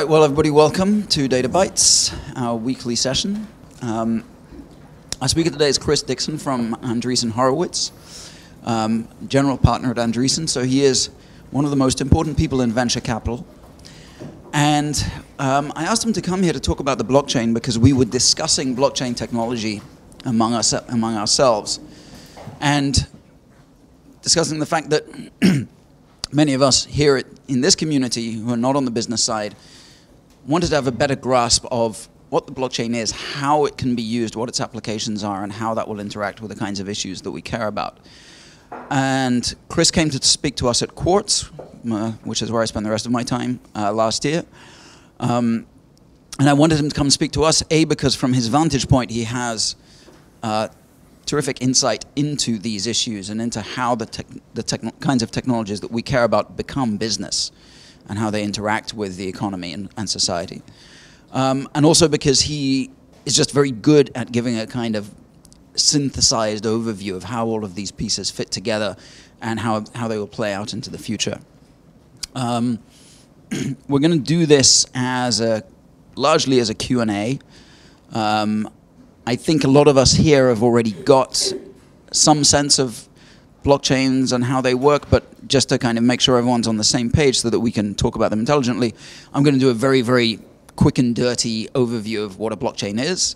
well, everybody, welcome to Databite's, our weekly session. Our speaker today is Dixon from Andreessen Horowitz, general partner at Andreessen. So he is one of the most important people in venture capital. And I asked him to come here to talk about the blockchain because we were discussing blockchain technology among ourselves and discussing the fact that many of us here in this community who are not on the business side wanted to have a better grasp of what the blockchain is, how it can be used, what its applications are, and how that will interact with the kinds of issues that we care about. And Chris came to speak to us at Quartz, which is where I spent the rest of my time last year. And I wanted him to come speak to us, A, because from his vantage point he has terrific insight into these issues and into how the kinds of technologies that we care about become business and how they interact with the economy and society. And also because he is just very good at giving a kind of synthesized overview of how all of these pieces fit together and how they will play out into the future. We're going to do this as largely as a Q&A. I think a lot of us here have already got some sense of blockchains and how they work, but just to kind of make sure everyone's on the same page so that we can talk about them intelligently, I'm going to do a very, very quick and dirty overview of what a blockchain is,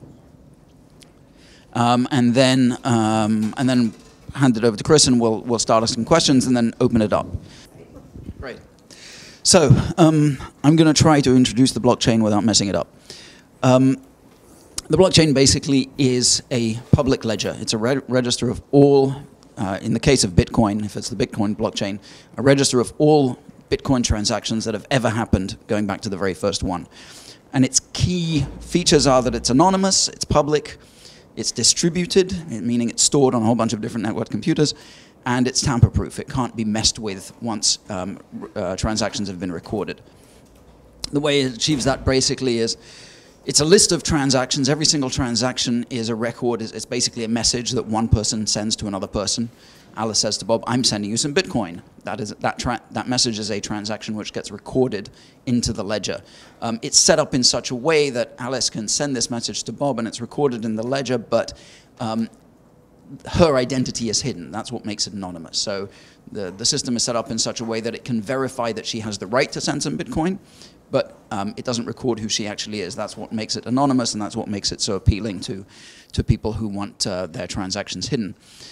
and then hand it over to Chris, and we'll start asking questions and then open it up. Great. So I'm going to try to introduce the blockchain without messing it up. The blockchain basically is a public ledger. It's a register of all, in the case of Bitcoin, if it's the Bitcoin blockchain, a register of all Bitcoin transactions that have ever happened, going back to the very first one. And its key features are that it's anonymous, it's public, it's distributed, meaning it's stored on a whole bunch of different network computers, and it's tamper-proof. It can't be messed with once transactions have been recorded. The way it achieves that basically is it's a list of transactions. Every single transaction is a record. It's basically a message that one person sends to another person. Alice says to Bob, "I'm sending you some Bitcoin." That message is a transaction which gets recorded into the ledger. It's set up in such a way that Alice can send this message to Bob and it's recorded in the ledger, but her identity is hidden. That's what makes it anonymous. So the system is set up in such a way that it can verify that she has the right to send some Bitcoin, but it doesn't record who she actually is. That's what makes it anonymous, and that's what makes it so appealing to people who want their transactions hidden.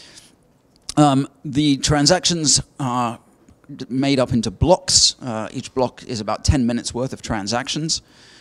The transactions are made up into blocks. Each block is about 10 minutes worth of transactions.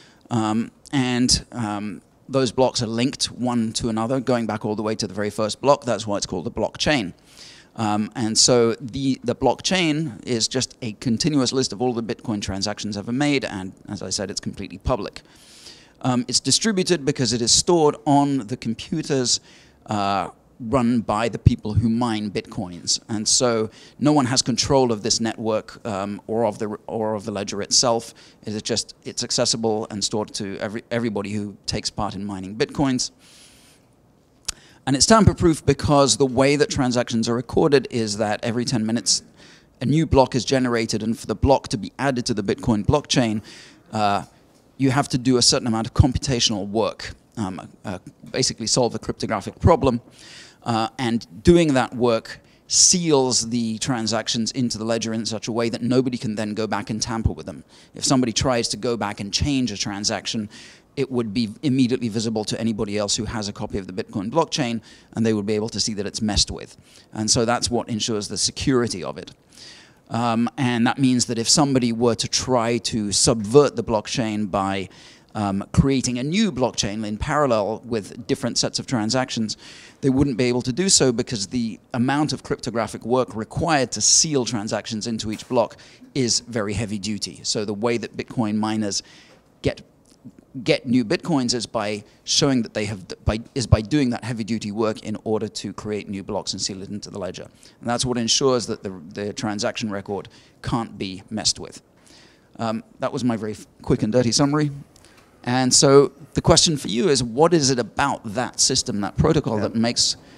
Those blocks are linked one to another, going back all the way to the very first block. That's why it's called a blockchain. And so the blockchain is just a continuous list of all the Bitcoin transactions ever made, and as I said, it's completely public. It's distributed because it is stored on the computers run by the people who mine Bitcoins, and so no one has control of this network or of the ledger itself. It's accessible and stored to everybody who takes part in mining Bitcoins. And it's tamper-proof because the way that transactions are recorded is that every 10 minutes a new block is generated, and for the block to be added to the Bitcoin blockchain, you have to do a certain amount of computational work, basically solve a cryptographic problem, and doing that work seals the transactions into the ledger in such a way that nobody can then go back and tamper with them. If somebody tries to go back and change a transaction, it would be immediately visible to anybody else who has a copy of the Bitcoin blockchain, and they would be able to see that it's messed with. And so that's what ensures the security of it. And that means that if somebody were to try to subvert the blockchain by creating a new blockchain in parallel with different sets of transactions, they wouldn't be able to do so because the amount of cryptographic work required to seal transactions into each block is very heavy duty. So the way that Bitcoin miners get new Bitcoins is by showing that they have, by doing that heavy duty work in order to create new blocks and seal it into the ledger. And that's what ensures that the transaction record can't be messed with. That was my very quick and dirty summary. And so the question for you is, what is it about that system, that protocol, that makes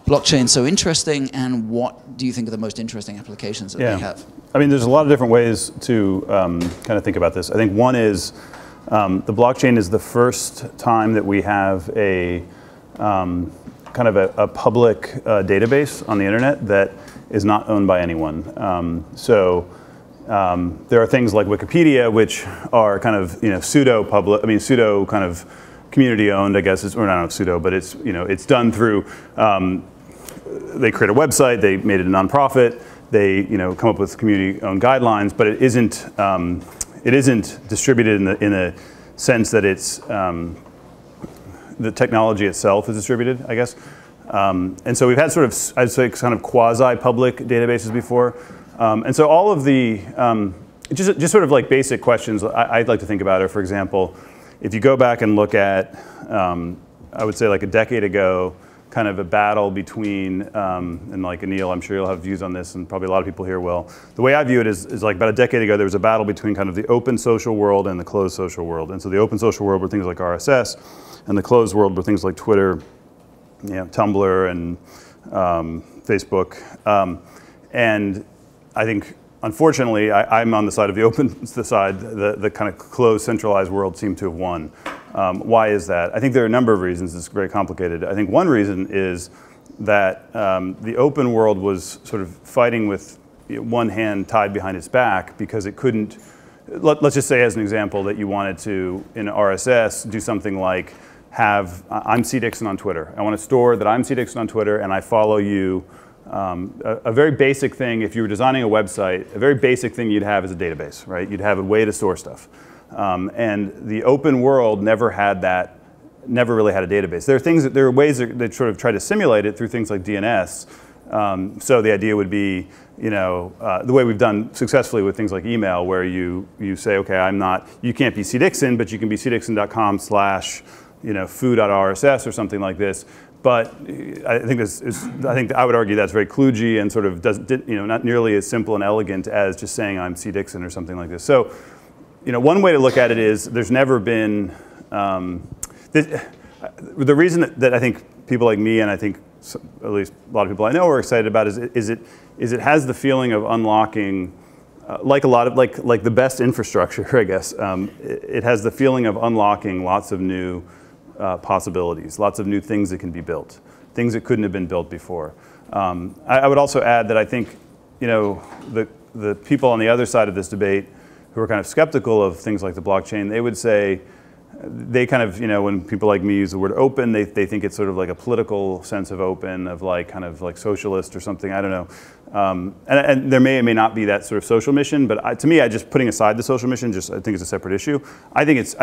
blockchain so interesting, and what do you think are the most interesting applications that they have? I mean, there's a lot of different ways to kind of think about this. I think one is the blockchain is the first time that we have a kind of a public database on the internet that is not owned by anyone. There are things like Wikipedia, which are kind of pseudo-public. I mean, pseudo kind of community-owned, I guess, or not pseudo, but it's it's done through. They create a website. They made it a nonprofit. They come up with community-owned guidelines, but it isn't distributed in the sense that it's the technology itself is distributed, I guess. And so we've had sort of, I'd say, kind of quasi-public databases before. And so all of the, just sort of like basic questions I'd like to think about are, for example, if you go back and look at, I would say like a decade ago, kind of a battle between, and like Anil, I'm sure you'll have views on this, and probably a lot of people here will. The way I view it is like about a decade ago, there was a battle between kind of the open social world and the closed social world. And so the open social world were things like RSS, and the closed world were things like Twitter, Tumblr, and Facebook. And I think, unfortunately, I'm on the side of the open side. The kind of closed, centralized world seemed to have won. Why is that? I think there are a number of reasons. It's very complicated. I think one reason is that the open world was sort of fighting with one hand tied behind its back because it couldn't, let's just say as an example that you wanted to, in RSS, do something like have, I'm C. Dixon on Twitter. I want to store that I'm C. Dixon on Twitter and I follow you. A very basic thing, if you were designing a website, a very basic thing you'd have is a database, right? You'd have a way to store stuff. And the open world never had that, never really had a database. There are ways that sort of try to simulate it through things like DNS. So the idea would be, the way we've done successfully with things like email, where you say, okay, you can't be C. Dixon, but you can be cdixon.com/foo.rss or something like this. But I think I would argue that's very kludgy and sort of not nearly as simple and elegant as just saying I'm C. Dixon or something like this. So, one way to look at it is there's never been the reason that I think people like me and I think at least a lot of people I know are excited about is it has the feeling of unlocking like the best infrastructure, I guess. It has the feeling of unlocking lots of new possibilities, lots of new things that can be built, things that couldn't have been built before. I would also add that I think, the people on the other side of this debate who are kind of skeptical of things like the blockchain, they would say, they kind of, when people like me use the word open, they think it's sort of like a political sense of open, of like kind of like socialist or something, I don't know. And there may or may not be that sort of social mission, but to me, just putting aside the social mission, I think it's a separate issue. I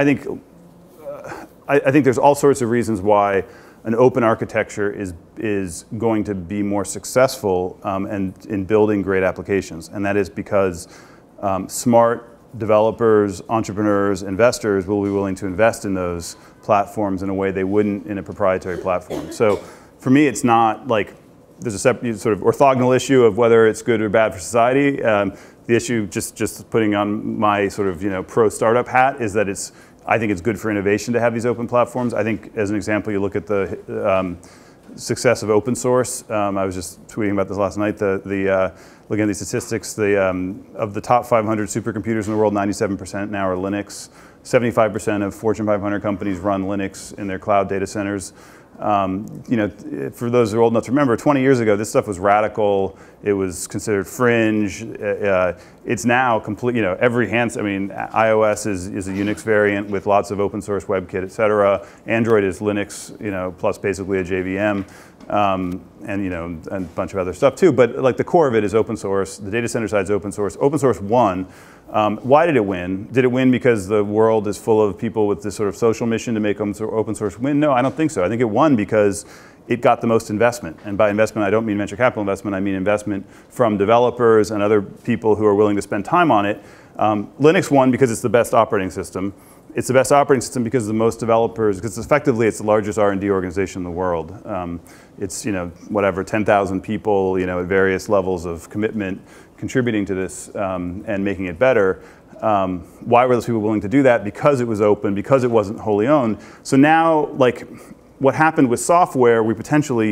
think there's all sorts of reasons why an open architecture is going to be more successful and in building great applications, and that is because smart developers, entrepreneurs, investors will be willing to invest in those platforms in a way they wouldn't in a proprietary platform. So for me, it's not like there's a separate sort of orthogonal issue of whether it's good or bad for society. The issue, just putting on my sort of pro-startup hat, is that I think it's good for innovation to have these open platforms. I think, as an example, you look at the success of open source. I was just tweeting about this last night. Looking at these statistics, of the top 500 supercomputers in the world, 97% now are Linux. 75% of Fortune 500 companies run Linux in their cloud data centers. For those who are old enough to remember, 20 years ago, this stuff was radical. It was considered fringe. It's now complete. iOS is a Unix variant with lots of open source WebKit, et cetera. Android is Linux, plus basically a JVM, and a bunch of other stuff too. But like the core of it is open source. The data center side is open source. Open source won. Why did it win? Did it win because the world is full of people with this sort of social mission to make open source win? No, I don't think so. I think it won because it got the most investment. And by investment, I don't mean venture capital investment. I mean investment from developers and other people who are willing to spend time on it. Linux won because it's the best operating system. It's the best operating system because the most developers, because effectively it's the largest R&D organization in the world. It's 10,000 people, at various levels of commitment, contributing to this and making it better. Why were those people willing to do that? Because it was open, because it wasn't wholly owned. So now, like, what happened with software, we potentially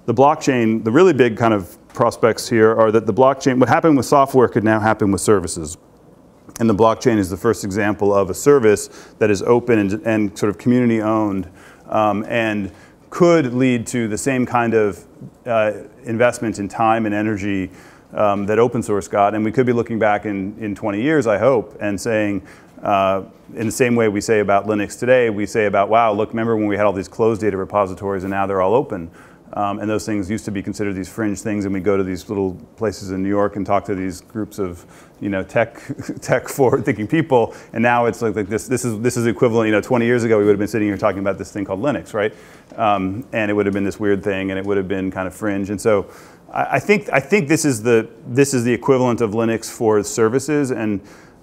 the blockchain, the really big kind of prospects here are that the blockchain, what happened with software could now happen with services. And the blockchain is the first example of a service that is open and sort of community owned, and could lead to the same kind of investment in time and energy that open source got. And we could be looking back in 20 years, I hope, and saying, in the same way we say about Linux today, we say about, wow, look, remember when we had all these closed data repositories and now they're all open. And those things used to be considered these fringe things, and we go to these little places in New York and talk to these groups of, tech forward-thinking people, and now it's like this is equivalent. 20 years ago we would have been sitting here talking about this thing called Linux, right? And it would have been this weird thing, and it would have been kind of fringe. And so I think this is the equivalent of Linux for services. And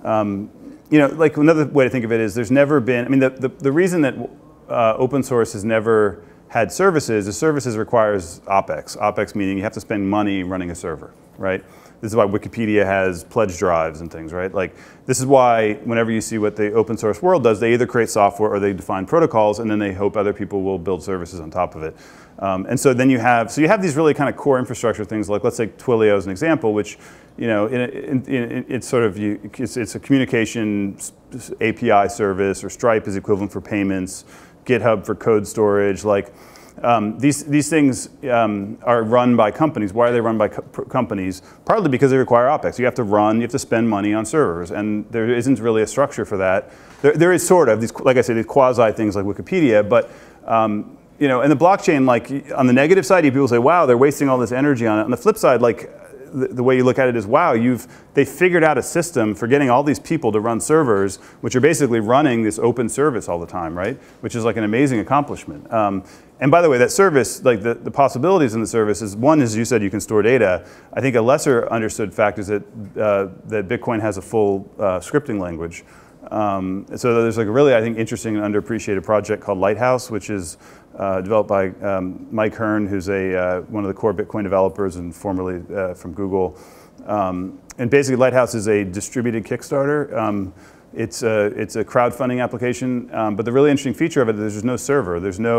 like another way to think of it is there's never been. I mean, the reason that open source has never had services, the services requires OpEx. OpEx meaning you have to spend money running a server, right? This is why Wikipedia has pledge drives and things, right? Like, this is why whenever you see what the open source world does, they either create software or they define protocols, and then they hope other people will build services on top of it. And so then you have these really kind of core infrastructure things, like let's take Twilio as an example, which, it's sort of, it's a communication API service, or Stripe is equivalent for payments, GitHub for code storage. Like, these things are run by companies. Why are they run by companies? Partly because they require OpEx. You have to spend money on servers, and there isn't really a structure for that. There is sort of these, like I said, these quasi things like Wikipedia, but and the blockchain, like on the negative side, people say, wow, they're wasting all this energy on it. On the flip side, like, the way you look at it is, wow, they figured out a system for getting all these people to run servers, which are basically running this open service all the time, right? Which is like an amazing accomplishment. And by the way, that service, like the possibilities in the service is, one, as you said, you can store data. I think a lesser understood fact is that that Bitcoin has a full scripting language. So there's like a really, I think, interesting and underappreciated project called Lighthouse, which is developed by Mike Hearn, who's one of the core Bitcoin developers and formerly from Google. And basically, Lighthouse is a distributed Kickstarter. It's a crowdfunding application, but the really interesting feature of it is there's no server.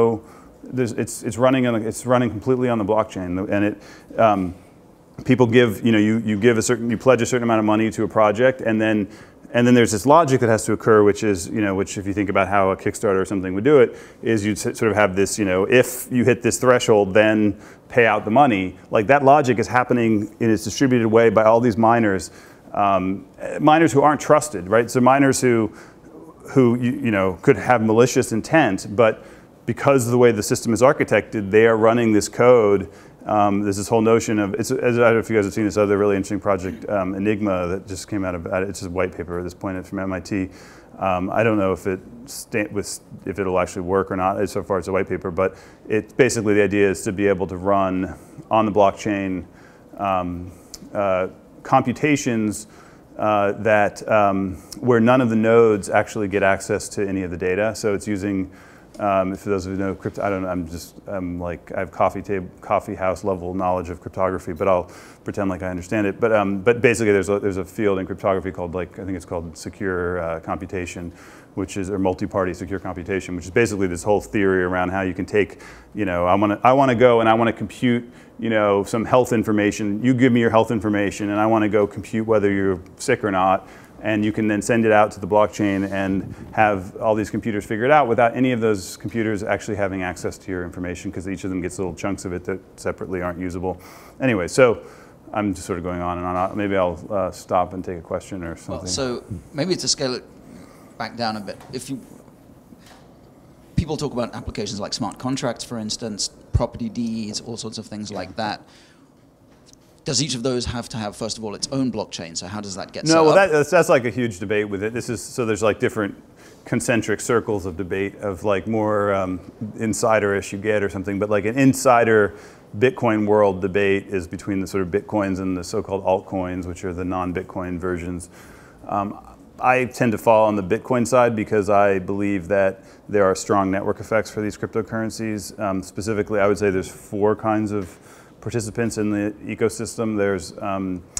It's running completely on the blockchain, and it people give you pledge a certain amount of money to a project, and then there's this logic that has to occur, which is, which if you think about how a Kickstarter or something would do it, is you'd sort of have this, if you hit this threshold, then pay out the money. Like, that logic is happening in its distributed way by all these miners, miners who aren't trusted, right? So miners who could have malicious intent, but because of the way the system is architected, they are running this code. There's this whole notion of, I don't know if you guys have seen this other really interesting project, Enigma, that just came out of, it's just a white paper at this point from MIT. I don't know if it'll actually work or not, so far it's a white paper, but basically the idea is to be able to run on the blockchain computations where none of the nodes actually get access to any of the data. So it's using, for those of you who know crypto, I don't know, I have coffee house level knowledge of cryptography, but I'll pretend like I understand it. But basically there's a field in cryptography called, I think it's called secure computation, which is, or multi-party secure computation, which is basically this whole theory around how you can take, I want to go and I want to compute, some health information. You give me your health information, and I want to go compute whether you're sick or not. And you can then send it out to the blockchain and have all these computers figure it out without any of those computers actually having access to your information, because each of them gets little chunks of it that separately aren't usable. Anyway, so I'm just sort of going on and on. Maybe I'll stop and take a question or something. Well, so maybe to scale it back down a bit, people talk about applications like smart contracts, for instance, property deeds, all sorts of things like that. Does each of those have to have, first of all, its own blockchain? So how does that get set up? No, well, that's like a huge debate with it. So there's like different concentric circles of debate of like more insider-ish you get or something. But like an insider Bitcoin world debate is between the sort of Bitcoins and the so-called altcoins, which are the non-Bitcoin versions. I tend to fall on the Bitcoin side because I believe that there are strong network effects for these cryptocurrencies. Specifically, I would say there's 4 kinds of participants in the ecosystem.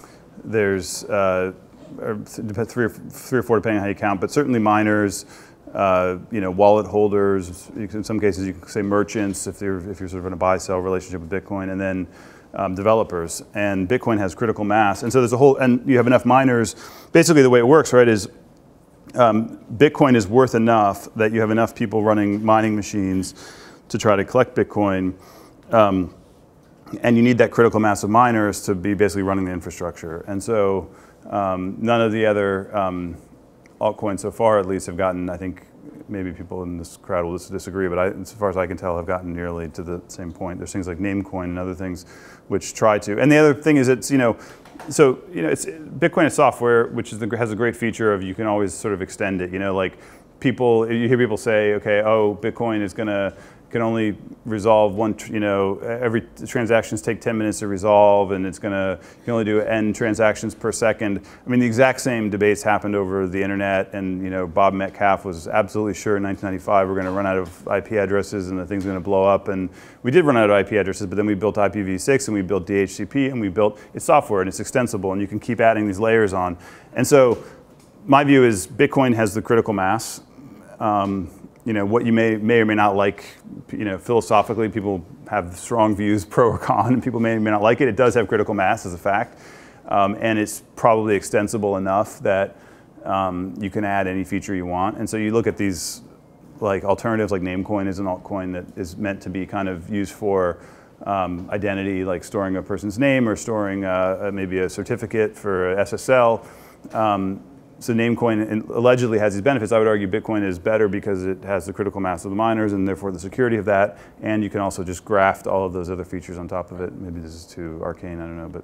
There's 3 or 4 depending on how you count, but certainly miners, wallet holders. In some cases, you can say merchants if you're sort of in a buy-sell relationship with Bitcoin, and then developers. And Bitcoin has critical mass, and so there's a whole, and you have enough miners. Basically, the way it works, right, is Bitcoin is worth enough that you have enough people running mining machines to try to collect Bitcoin. And you need that critical mass of miners to be basically running the infrastructure. And so none of the other altcoins so far, at least, have gotten, I think maybe people in this crowd will disagree, but as far as I can tell, have gotten nearly to the same point. There's things like Namecoin and other things which try to. And the other thing is it's, it's Bitcoin is software, which has a great feature of you can always sort of extend it. Like you hear people say, okay, oh, Bitcoin is can only resolve one, every transactions take 10 minutes to resolve, and you can only do n transactions per second. I mean, the exact same debates happened over the internet, and Bob Metcalfe was absolutely sure in 1995 we're going to run out of IP addresses and the thing's going to blow up, and we did run out of IP addresses, but then we built IPv6 and we built DHCP and we built it's software and it's extensible and you can keep adding these layers on. And so my view is Bitcoin has the critical mass. What you may or may not like, philosophically, people have strong views pro or con, and people may or may not like it. It does have critical mass as a fact, and it's probably extensible enough that you can add any feature you want. And so you look at these like alternatives, like Namecoin is an altcoin that is meant to be kind of used for identity, like storing a person's name or storing maybe a certificate for SSL. So Namecoin allegedly has these benefits. I would argue Bitcoin is better because it has the critical mass of the miners and therefore the security of that. And you can also just graft all of those other features on top of it. Maybe this is too arcane, I don't know. But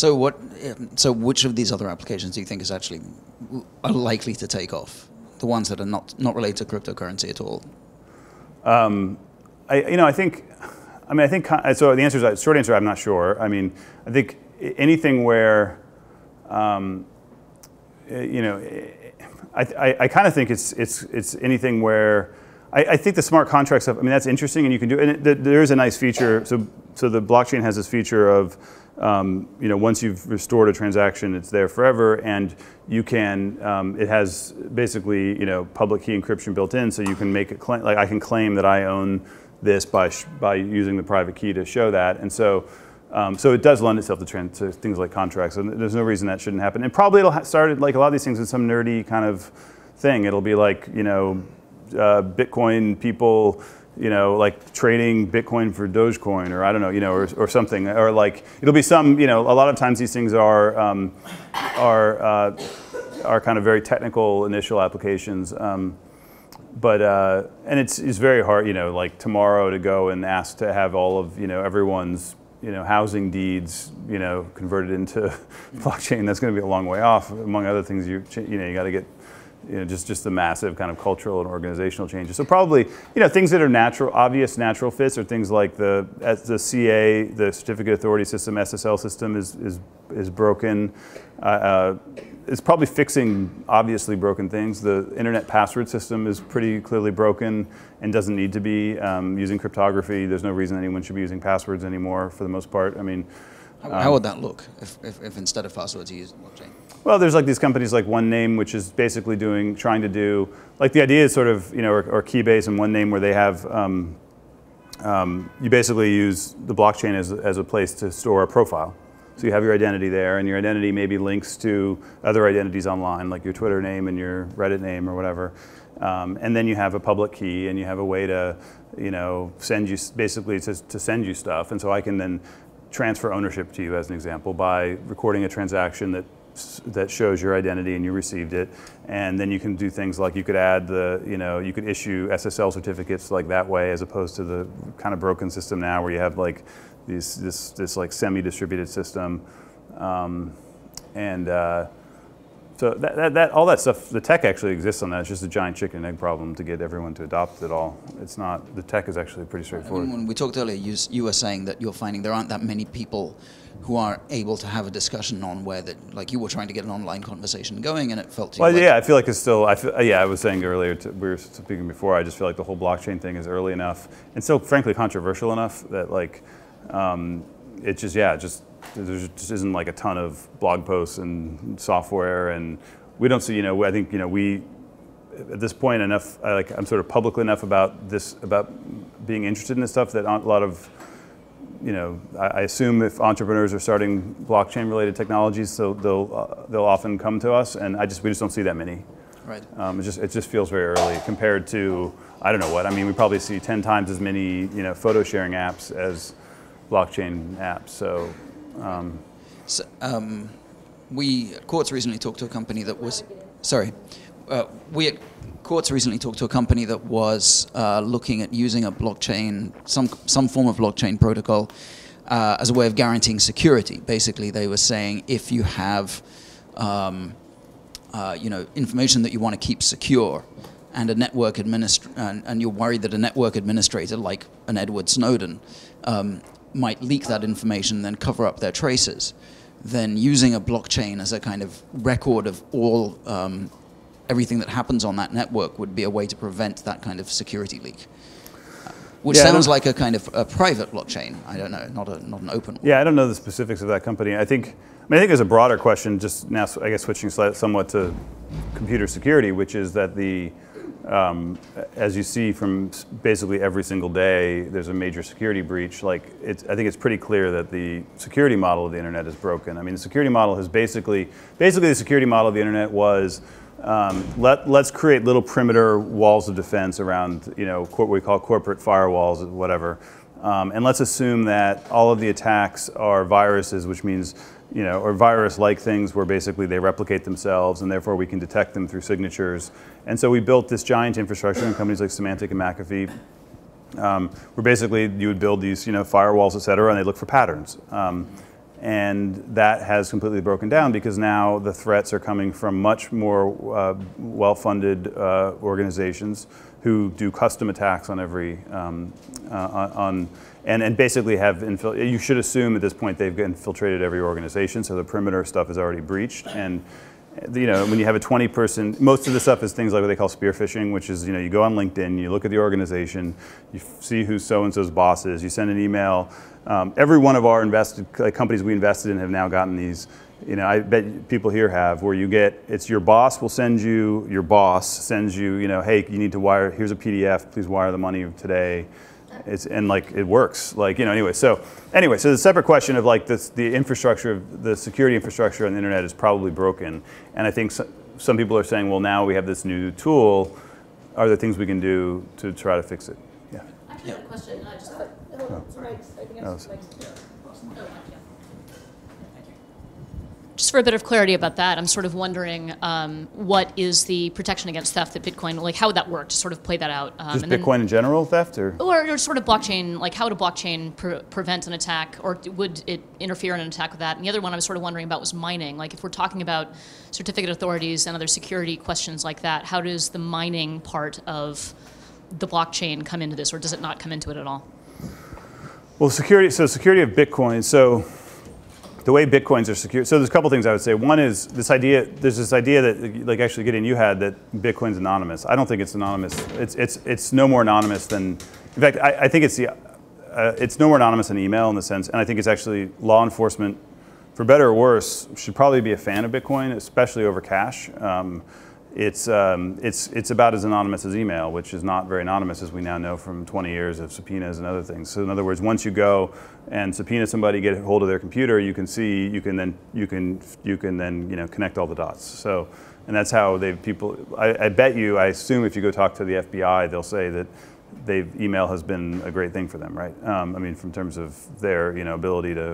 so which of these other applications do you think is actually are likely to take off? The ones that are not related to cryptocurrency at all? I think so. The answer is, short answer, I'm not sure. I mean, I think anything where I kind of think it's anything where I think the smart contract stuff. I mean, that's interesting, and you can do. And there is a nice feature. So the blockchain has this feature of once you've restored a transaction, it's there forever, and you can. It has basically public key encryption built in, so you can make a claim. Like I can claim that I own this by using the private key to show that, and so. So it does lend itself to things like contracts, and there's no reason that shouldn't happen. And probably it'll start like a lot of these things in some nerdy kind of thing. It'll be like Bitcoin people, like trading Bitcoin for Dogecoin, or I don't know, or something, or like it'll be some, a lot of times these things are kind of very technical initial applications. But and it's very hard, like tomorrow to go and ask to have all of everyone's housing deeds, converted into blockchain. That's going to be a long way off. Among other things, you got to get, just the massive kind of cultural and organizational changes. So probably, things that are obvious natural fits are things like the CA, the Certificate Authority System, SSL system is broken. It's probably fixing obviously broken things. The internet password system is pretty clearly broken and doesn't need to be. Using cryptography, there's no reason anyone should be using passwords anymore for the most part. I mean, how would that look if instead of passwords you use blockchain? Well, there's like these companies like OneName, which is basically trying to do, like the idea is sort of, or Keybase and OneName, where they have, you basically use the blockchain as a place to store a profile. So you have your identity there, and your identity maybe links to other identities online, like your Twitter name and your Reddit name or whatever. And then you have a public key, and you have a way to, send you, basically to send you stuff. And so I can then transfer ownership to you, as an example, by recording a transaction that shows your identity and you received it. And then you can do things like you could add you could issue SSL certificates like that way, as opposed to the kind of broken system now where you have like this like semi-distributed system. So that all that stuff, the tech actually exists on that. It's just a giant chicken and egg problem to get everyone to adopt it all. It's not, the tech is actually pretty straightforward. When we talked earlier, you were saying that you're finding there aren't that many people who are able to have a discussion on where that, like you were trying to get an online conversation going, and it felt to you like, yeah, I feel like it's still, I was saying earlier, we were speaking before, I just feel like the whole blockchain thing is early enough and still frankly controversial enough that like, it just, there just isn't like a ton of blog posts and software, and we don't see, I think, at this point enough. I'm sort of public enough about this, about being interested in this stuff, that a lot of, I assume if entrepreneurs are starting blockchain-related technologies, so they'll often come to us, and we just don't see that many. Right. It just feels very early compared to, I don't know what. I mean, we probably see 10 times as many photo sharing apps as blockchain apps. So, we at Quartz recently talked to a company that was, we at Quartz recently talked to a company that was looking at using a blockchain, some form of blockchain protocol, as a way of guaranteeing security. Basically, they were saying if you have information that you want to keep secure, and a network and you're worried that a network administrator like an Edward Snowden might leak that information, then cover up their traces, then using a blockchain as a kind of record of all everything that happens on that network would be a way to prevent that kind of security leak. Which sounds like a kind of a private blockchain. I don't know, not an open one. Yeah, I don't know the specifics of that company. I think there's a broader question, just now, I guess, switching somewhat to computer security, which is that as you see from basically every single day, there's a major security breach. I think it's pretty clear that the security model of the internet is broken. I mean, the security model has basically the security model of the internet was, let's create little perimeter walls of defense around, what we call corporate firewalls, whatever. And let's assume that all of the attacks are viruses, which means, or virus-like things where basically they replicate themselves, and therefore we can detect them through signatures. And so we built this giant infrastructure in companies like Symantec and McAfee, where basically you would build these, firewalls, et cetera, and they look for patterns. And that has completely broken down because now the threats are coming from much more well-funded organizations who do custom attacks on every, and basically have, you should assume at this point they've infiltrated every organization, so the perimeter stuff is already breached. And when you have a 20-person, most of the stuff is things like what they call spear phishing, which is, you go on LinkedIn, you look at the organization, you see who so-and-so's boss is, you send an email. Every one of our companies we invested in have now gotten these, I bet people here have, where it's your boss will send you, hey, you need to wire, here's a PDF, please wire the money today. It works. Anyway, so the separate question of the infrastructure, the security infrastructure on the internet is probably broken. And I think some people are saying, well, now we have this new tool. Are there things we can do to try to fix it? Yeah. I actually had a question. Just for a bit of clarity about that, I'm sort of wondering what is the protection against theft that Bitcoin, how would that work to sort of play that out? Just Bitcoin in general, theft? Or sort of blockchain, how would a blockchain prevent an attack, or would it interfere in an attack with that? And the other one I was sort of wondering about was mining. If we're talking about certificate authorities and other security questions like that, how does the mining part of the blockchain come into this, or does it not come into it at all? Well, security of Bitcoin, so the way Bitcoins are secured, so there's a couple things I would say. One is there's this idea that, actually Gideon, you had, that Bitcoin's anonymous. I don't think it's anonymous. It's no more anonymous than, in fact, I think it's no more anonymous than email in the sense, and I think it's actually law enforcement, for better or worse, should probably be a fan of Bitcoin, especially over cash. It's about as anonymous as email, which is not very anonymous, as we now know from 20 years of subpoenas and other things. So in other words, once you go and subpoena somebody, get a hold of their computer, you can then connect all the dots. So, and that's how I assume if you go talk to the FBI, they'll say that email has been a great thing for them, right? From terms of their ability to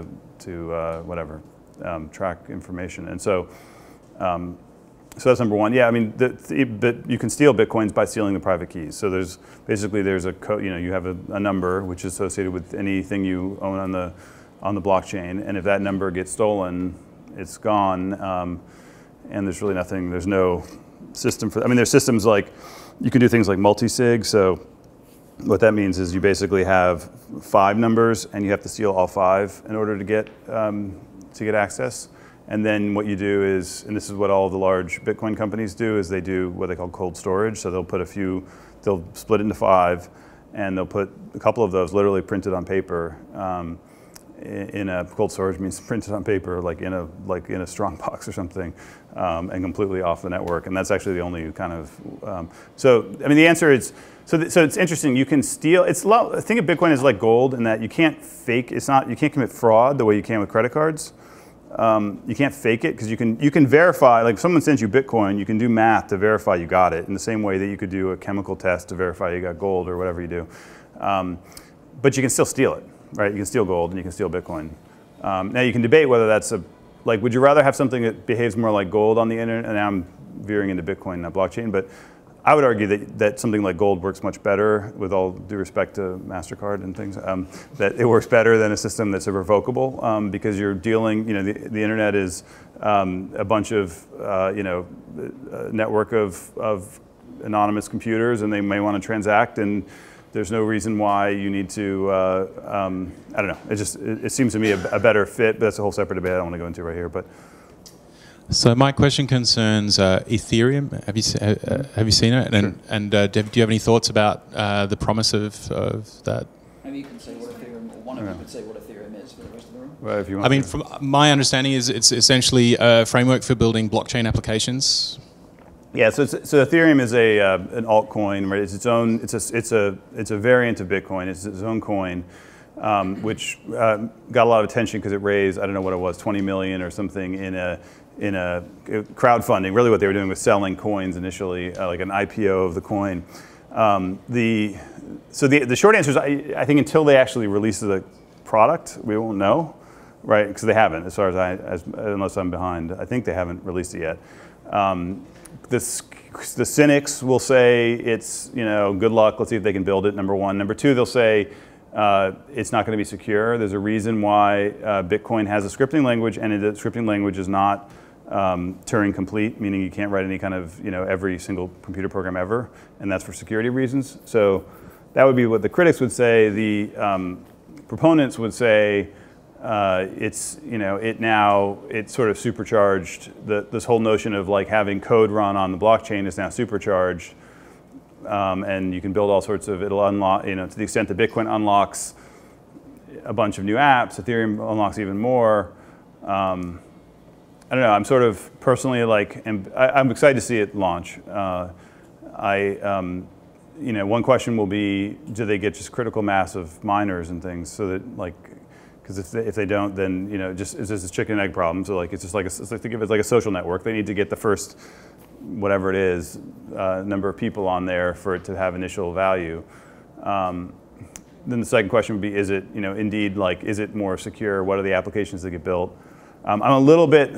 track information, and so. So that's number one. Yeah, but you can steal Bitcoins by stealing the private keys. So there's a code. You have a number which is associated with anything you own on the blockchain, and if that number gets stolen, it's gone. And there's really nothing. There's no system for. There's systems you can do things like multi-sig. So what that means is you basically have 5 numbers, and you have to steal all 5 in order to get access. And then what you do is, and this is what all the large Bitcoin companies do, is they do what they call cold storage. So they'll split it into 5, and they'll put a couple of those literally printed on paper. in a cold storage means printed on paper, like in a strong box or something, and completely off the network. And that's actually the only kind of. So I mean, the answer is so it's interesting. You can steal. Think of Bitcoin as like gold in that you can't fake. You can't commit fraud the way you can with credit cards. You can't fake it because you can verify. Like if someone sends you Bitcoin, you can do math to verify you got it in the same way that you could do a chemical test to verify you got gold or whatever you do. But you can still steal it, right? You can steal gold and you can steal Bitcoin. Now you can debate whether that's like, would you rather have something that behaves more like gold on the internet? And now I'm veering into Bitcoin, not blockchain, but I would argue that something like gold works much better, with all due respect to MasterCard and things, that it works better than a system that's irrevocable, because you're dealing, the internet is a bunch of, a network of anonymous computers, and they may want to transact, and there's no reason why you need to, I don't know, it seems to me a better fit, but that's a whole separate debate I don't want to go into right here. But. So my question concerns Ethereum. Have you seen it? Sure. And do you have any thoughts about the promise of that? Maybe you can say what Ethereum, or one of you could say what Ethereum is for the rest of the room. Well, if you want I mean, from my understanding is it's essentially a framework for building blockchain applications. Yeah, so Ethereum is an altcoin, right? It's its own. It's a variant of Bitcoin. It's its own coin, which got a lot of attention because it raised, I don't know what it was, 20 million or something in a crowdfunding. Really, what they were doing was selling coins initially, like an IPO of the coin. So the short answer is, I think until they actually release the product, we won't know, right? Because they haven't, as far as unless I'm behind. I think they haven't released it yet. The cynics will say it's, good luck, let's see if they can build it, number one. Number two, they'll say it's not going to be secure. There's a reason why Bitcoin has a scripting language, and the scripting language is not Turing complete, meaning you can't write any kind of, every single computer program ever, and that's for security reasons. So that would be what the critics would say. The proponents would say it's sort of supercharged. This whole notion of like having code run on the blockchain is now supercharged, and you can build all sorts of, it'll unlock, to the extent that Bitcoin unlocks a bunch of new apps, Ethereum unlocks even more. I don't know. I'm sort of personally like, I'm excited to see it launch. One question will be, do they get just critical mass of miners and things, so that like, because if they don't, then it's just a chicken and egg problem. So like, it's just like think of it as like a social network. They need to get the first, whatever it is, number of people on there for it to have initial value. Then the second question would be, is it indeed like, is it more secure? What are the applications that get built? I'm a little bit,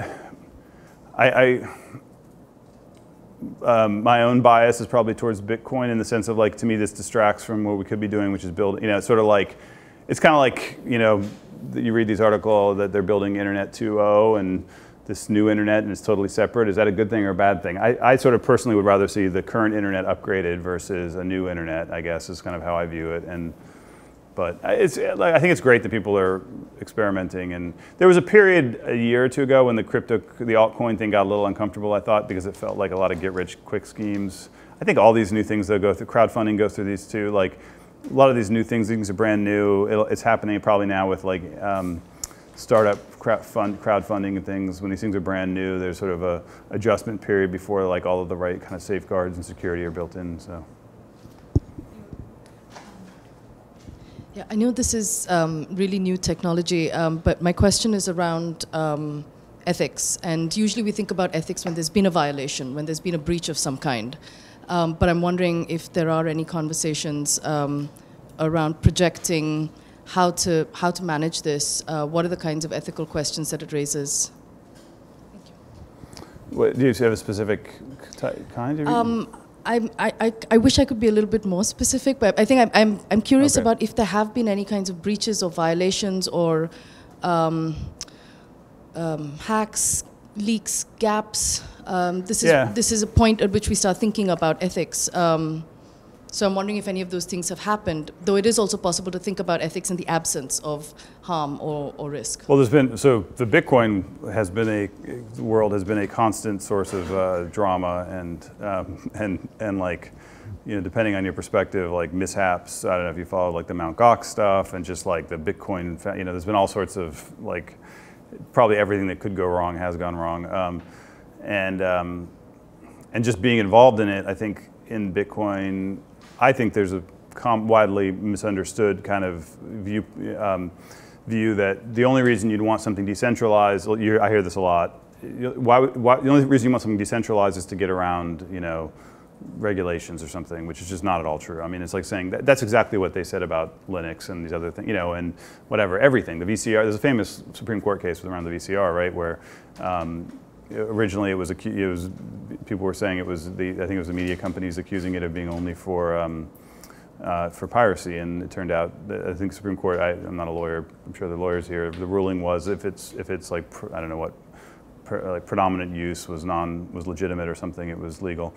my own bias is probably towards Bitcoin in the sense of like, to me, this distracts from what we could be doing, which is build, it's sort of like, it's kind of like, you read these articles that they're building Internet 2.0 and this new internet and it's totally separate. Is that a good thing or a bad thing? I sort of personally would rather see the current internet upgraded versus a new internet, I guess, is kind of how I view it. But I think it's great that people are experimenting. And there was a period a year or two ago when the altcoin thing got a little uncomfortable, I thought, because it felt like a lot of get-rich-quick schemes. I think all these new things that go through, crowdfunding goes through these too. Like a lot of these new things are brand new. It's happening probably now with like startup crowdfunding and things. When these things are brand new, there's sort of a adjustment period before like all of the right kind of safeguards and security are built in. So. Yeah, I know this is really new technology, but my question is around ethics. And usually we think about ethics when there's been a violation, when there's been a breach of some kind. But I'm wondering if there are any conversations around projecting how to manage this. What are the kinds of ethical questions that it raises? Thank you. What, do you have a specific kind? I wish I could be a little bit more specific, but I think I'm curious Okay. about if there have been any kinds of breaches or violations or hacks, leaks, gaps. This is a point at which we start thinking about ethics. So I'm wondering if any of those things have happened, though it is also possible to think about ethics in the absence of harm or risk. Well, so the Bitcoin has been the world has been a constant source of drama and like, depending on your perspective, like mishaps. I don't know if you follow like the Mt. Gox stuff and just like the Bitcoin, there's been all sorts of like, probably everything that could go wrong has gone wrong. And just being involved in it, I think in Bitcoin, I think there's a widely misunderstood kind of view that the only reason you'd want something decentralized, I hear this a lot, the only reason you want something decentralized is to get around, regulations or something, which is just not at all true. I mean, it's like saying that's exactly what they said about Linux and these other things, and whatever, everything. The VCR, there's a famous Supreme Court case around the VCR, right, where originally it was people were saying I think it was the media companies accusing it of being only for piracy, and it turned out that I think Supreme Court. I'm not a lawyer. I'm sure the lawyers here. The ruling was if it's like I don't know what like predominant use was legitimate or something, it was legal.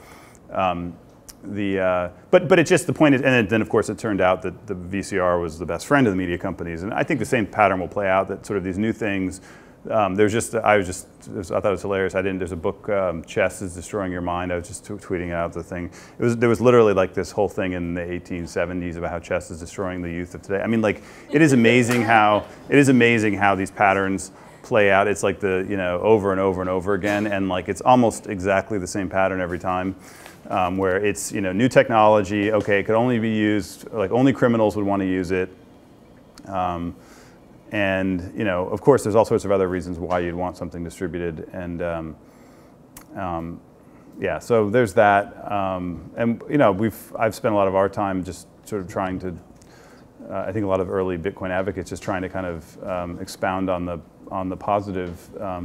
But it's just the point is, and then of course it turned out that the VCR was the best friend of the media companies, and I think the same pattern will play out. That sort of these new things. I thought it was hilarious. There's a book, Chess is Destroying Your Mind. I was just tweeting out the thing. There was literally like this whole thing in the 1870s about how chess is destroying the youth of today. I mean, like it is amazing how these patterns play out. It's like over and over and over again, and like it's almost exactly the same pattern every time. Where it's new technology. Okay, it could only be used, like only criminals would want to use it. And of course, there's all sorts of other reasons why you'd want something distributed, and yeah. So there's that, and I've spent a lot of our time just sort of trying to. I think a lot of early Bitcoin advocates just trying to kind of expound on the positive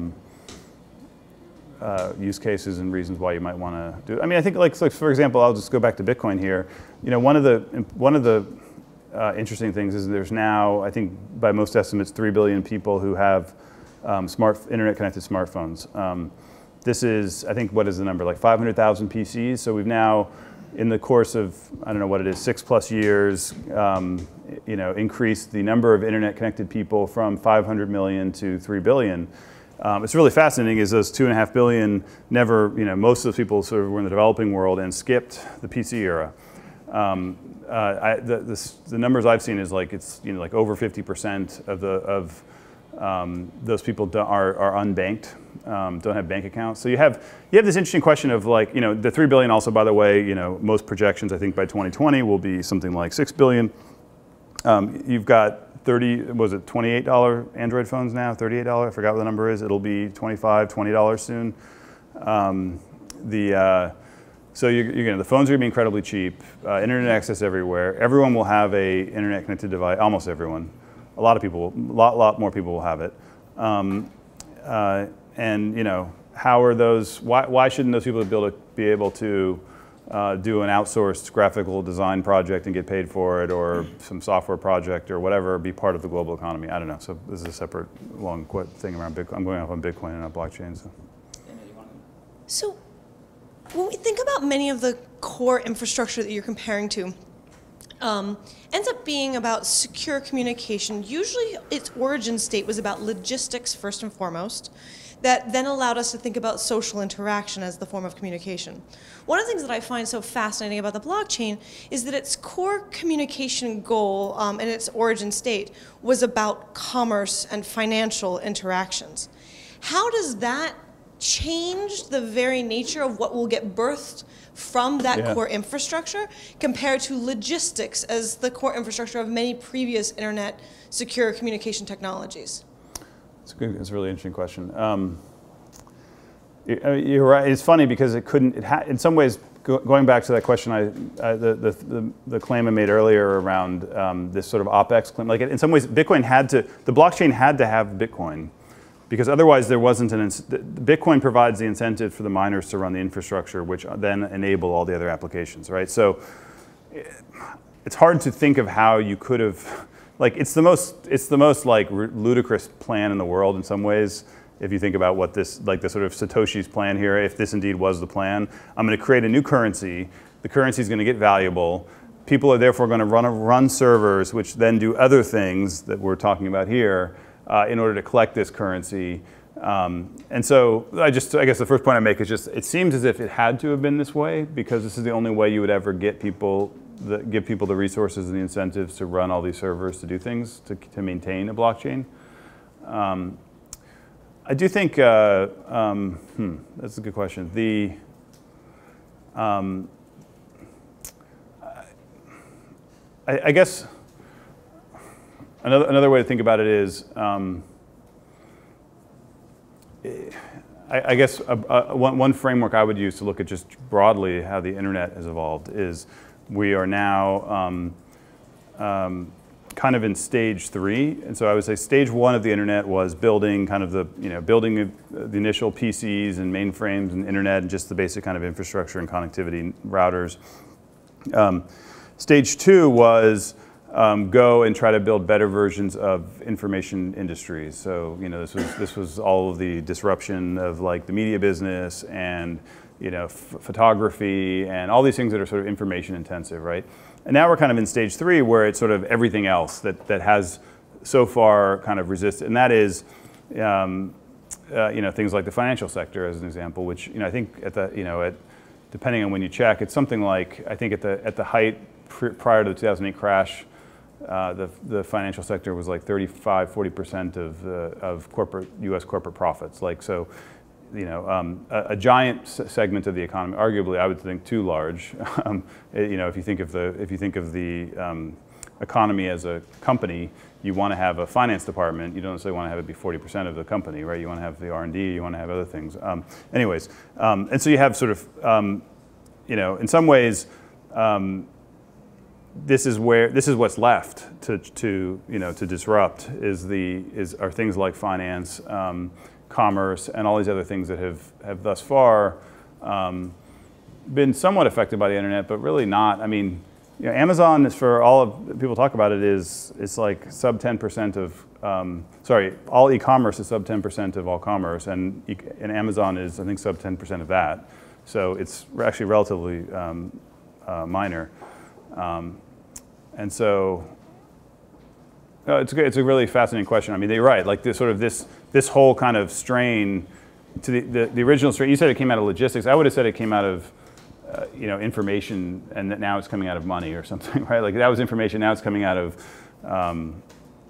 use cases and reasons why you might want to do it. I mean, I think like for example, I'll just go back to Bitcoin here. One of the interesting things is there's now, I think by most estimates, 3 billion people who have internet-connected smartphones. This is, I think, what is the number? Like 500,000 PCs. So we've now, in the course of, I don't know what it is, 6+ years, increased the number of internet-connected people from 500 million to 3 billion. It's really fascinating is those 2.5 billion never, most of those people sort of were in the developing world and skipped the PC era. The numbers I've seen is like it's like over 50% of those people are unbanked, don't have bank accounts. So you have this interesting question of like the 3 billion also, by the way, most projections I think by 2020 will be something like 6 billion. You've got $28 Android phones now, $38. I forgot what the number is. It'll be $25, $20 soon. So the phones are going to be incredibly cheap. Internet access everywhere. Everyone will have a internet connected device. Almost everyone. A lot more people will have it. And how are those? Why shouldn't those people be able to do an outsourced graphical design project and get paid for it, or some software project or whatever, be part of the global economy? I don't know. So this is a separate long thing around Bitcoin. I'm going off on Bitcoin and not blockchain. So when we think about many of the core infrastructure that you're comparing to, ends up being about secure communication. Usually its origin state was about logistics first and foremost, that then allowed us to think about social interaction as the form of communication. One of the things that I find so fascinating about the blockchain is that its core communication goal and its origin state was about commerce and financial interactions. How does that change the very nature of what will get birthed from that core infrastructure compared to logistics as the core infrastructure of many previous internet secure communication technologies? It's a really interesting question. You're right. It's funny because in some ways, going back to that question, the claim I made earlier around this sort of OpEx claim, like in some ways, the blockchain had to have Bitcoin, because otherwise there wasn't Bitcoin provides the incentive for the miners to run the infrastructure, which then enable all the other applications, right? So it's hard to think of how you could have. Like it's the most like ludicrous plan in the world in some ways. If you think about what this, like the sort of Satoshi's plan here, if this indeed was the plan, I'm going to create a new currency the currency is going to get valuable. People are therefore going to run servers, which then do other things that we're talking about here in order to collect this currency. And so I guess the first point I make is just, it seems as if it had to have been this way, because this is the only way you would ever get people, give people the resources and the incentives to run all these servers, to do things, to maintain a blockchain. I do think, that's a good question. I guess another way to think about it is, I guess one framework I would use to look at just broadly how the internet has evolved is we are now kind of in stage 3, and so I would say stage 1 of the internet was building kind of building the initial PCs and mainframes and internet and just the basic kind of infrastructure and connectivity routers. Stage 2 was go and try to build better versions of information industries. So this was all of the disruption of like the media business and photography and all these things that are sort of information intensive, right? And now we're kind of in stage 3 where it's sort of everything else that has so far kind of resisted, and that is things like the financial sector as an example, which I think depending on when you check, it's something like, I think at the height prior to the 2008 crash, the financial sector was like 35–40% of U.S. corporate profits. Like so, a giant segment of the economy. Arguably, I would think too large. If you think of the economy as a company, you want to have a finance department. You don't necessarily want to have it be 40% of the company, right? You want to have the R&D. You want to have other things. Anyways, and so you have sort of, in some ways. This is what's left to disrupt are things like finance, commerce, and all these other things that have thus far been somewhat affected by the internet, but really not. I mean, Amazon is, for all of people talk about it, it's like sub 10% of all e-commerce is sub 10% of all commerce, and Amazon is, I think, sub 10% of that. So it's actually relatively minor. And so it's a really fascinating question. I mean, you're right. Like this whole kind of strain to the original strain. You said it came out of logistics. I would have said it came out of information, and that now it's coming out of money or something, right? Like that was information. Now it's coming out of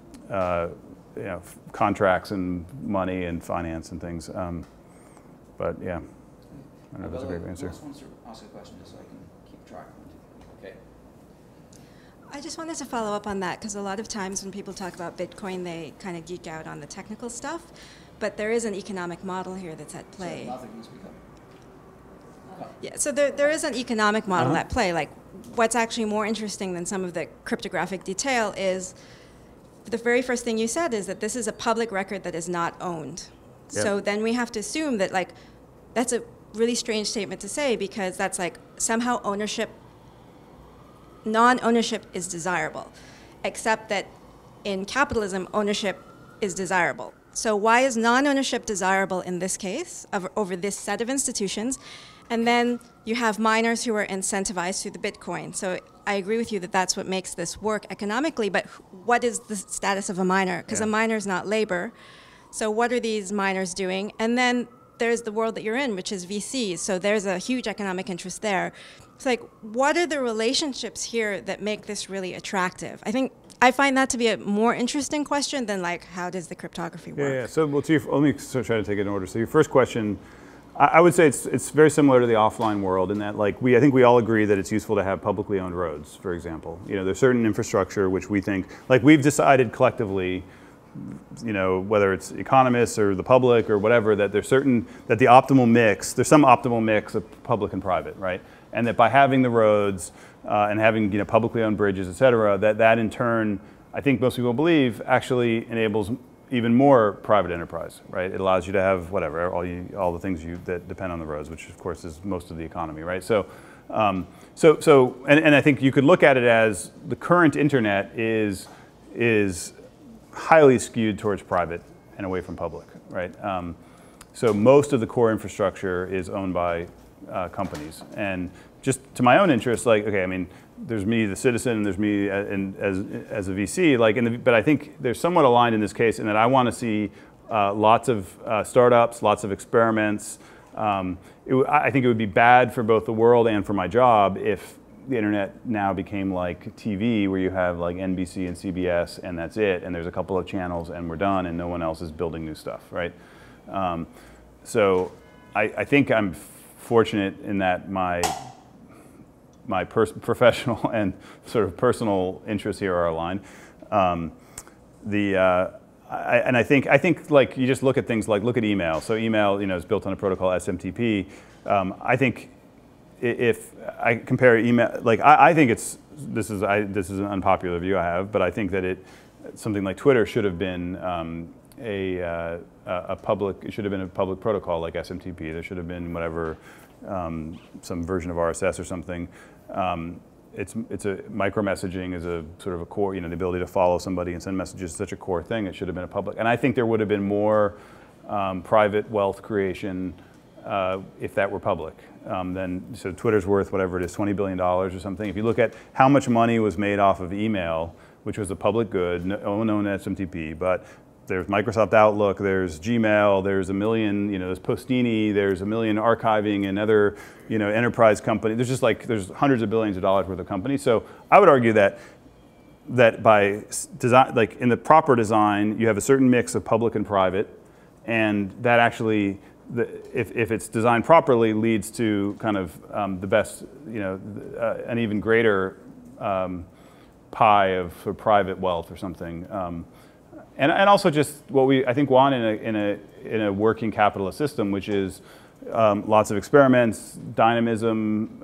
contracts and money and finance and things. But yeah, I don't know if that's a great answer. I just want to ask a question just so I can keep track. Okay. I just wanted to follow up on that, because a lot of times when people talk about Bitcoin, they kind of geek out on the technical stuff, but there is an economic model here that's at play. So nothing can speak up. Yeah, so there is an economic model at play. Like, what's actually more interesting than some of the cryptographic detail is the very first thing you said is that this is a public record that is not owned. Yep. So then we have to assume that, like, that's a really strange statement to say, because that's like somehow non-ownership is desirable, except that in capitalism, ownership is desirable. So why is non-ownership desirable in this case over this set of institutions? And then you have miners who are incentivized through the Bitcoin. So I agree with you that that's what makes this work economically, but what is the status of a miner? Because a miner is not labor. So what are these miners doing? And then there's the world that you're in, which is VCs. So there's a huge economic interest there. It's like, what are the relationships here that make this really attractive? I find that to be a more interesting question than like, how does the cryptography work? Yeah. So let me try to take it in order. So your first question, I would say it's very similar to the offline world in that, like, I think we all agree that it's useful to have publicly owned roads, for example. There's certain infrastructure which we think, like, we've decided collectively, whether it's economists or the public or whatever, that there's some optimal mix of public and private, right? And that by having the roads and having publicly owned bridges, et cetera, that in turn, I think most people believe, actually enables even more private enterprise, right? It allows you to have whatever, all the things that depend on the roads, which of course is most of the economy, right? So I think you could look at it as the current internet is highly skewed towards private and away from public, right? So most of the core infrastructure is owned by companies, and just to my own interest, like, okay, I mean, there's me, the citizen, and there's me as a VC, like, but I think they're somewhat aligned in this case in that I want to see lots of startups, lots of experiments. I think it would be bad for both the world and for my job if the internet now became like TV, where you have like NBC and CBS and that's it, and there's a couple of channels and we're done and no one else is building new stuff, right? So I think I'm fortunate in that my professional and sort of personal interests here are aligned. I think like you just look at things like, look at email. So email, you know, is built on a protocol SMTP. I think if I compare email, like I think this is an unpopular view I have, but I think that something like Twitter should have been it should have been a public protocol like SMTP. There should have been whatever, some version of RSS or something. It's a micro messaging is a sort of a core, you know, the ability to follow somebody and send messages is such a core thing. It should have been a public, and I think there would have been more private wealth creation if that were public. So Twitter's worth whatever it is, $20 billion or something. If you look at how much money was made off of email, which was a public good, known as SMTP, but there's Microsoft Outlook, there's Gmail, there's a million, you know, there's Postini, there's a million archiving and other, you know, enterprise companies. There's just like, there's hundreds of billions of dollars worth of companies. So I would argue that by design, like in the proper design, you have a certain mix of public and private, and that actually, if it's designed properly, leads to kind of the best, you know, an even greater pie of private wealth or something. And also just what I think want in a working capitalist system, which is lots of experiments, dynamism,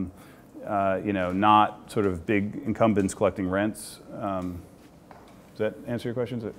you know, not sort of big incumbents collecting rents. Does that answer your question?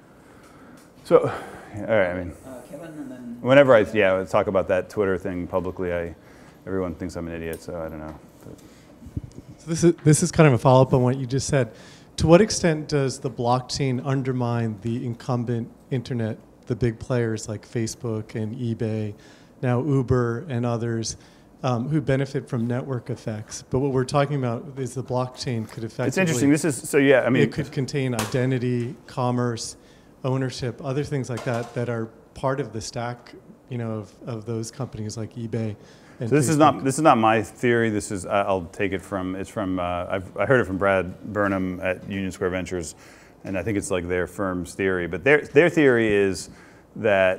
So, all right, I mean, Kevin, and then whenever I talk about that Twitter thing publicly, everyone thinks I'm an idiot, so I don't know. But. So this is kind of a follow-up on what you just said. To what extent does the blockchain undermine the incumbent internet, the big players like Facebook and eBay, now Uber and others, who benefit from network effects? But what we're talking about is the blockchain could effectively... It's interesting. This is, so yeah, I mean... It could contain identity, commerce, ownership, other things like that that are part of the stack, you know, of those companies like eBay. So this is not my theory. This is I'll take it from I heard it from Brad Burnham at Union Square Ventures, and I think it's like their firm's theory. But their theory is that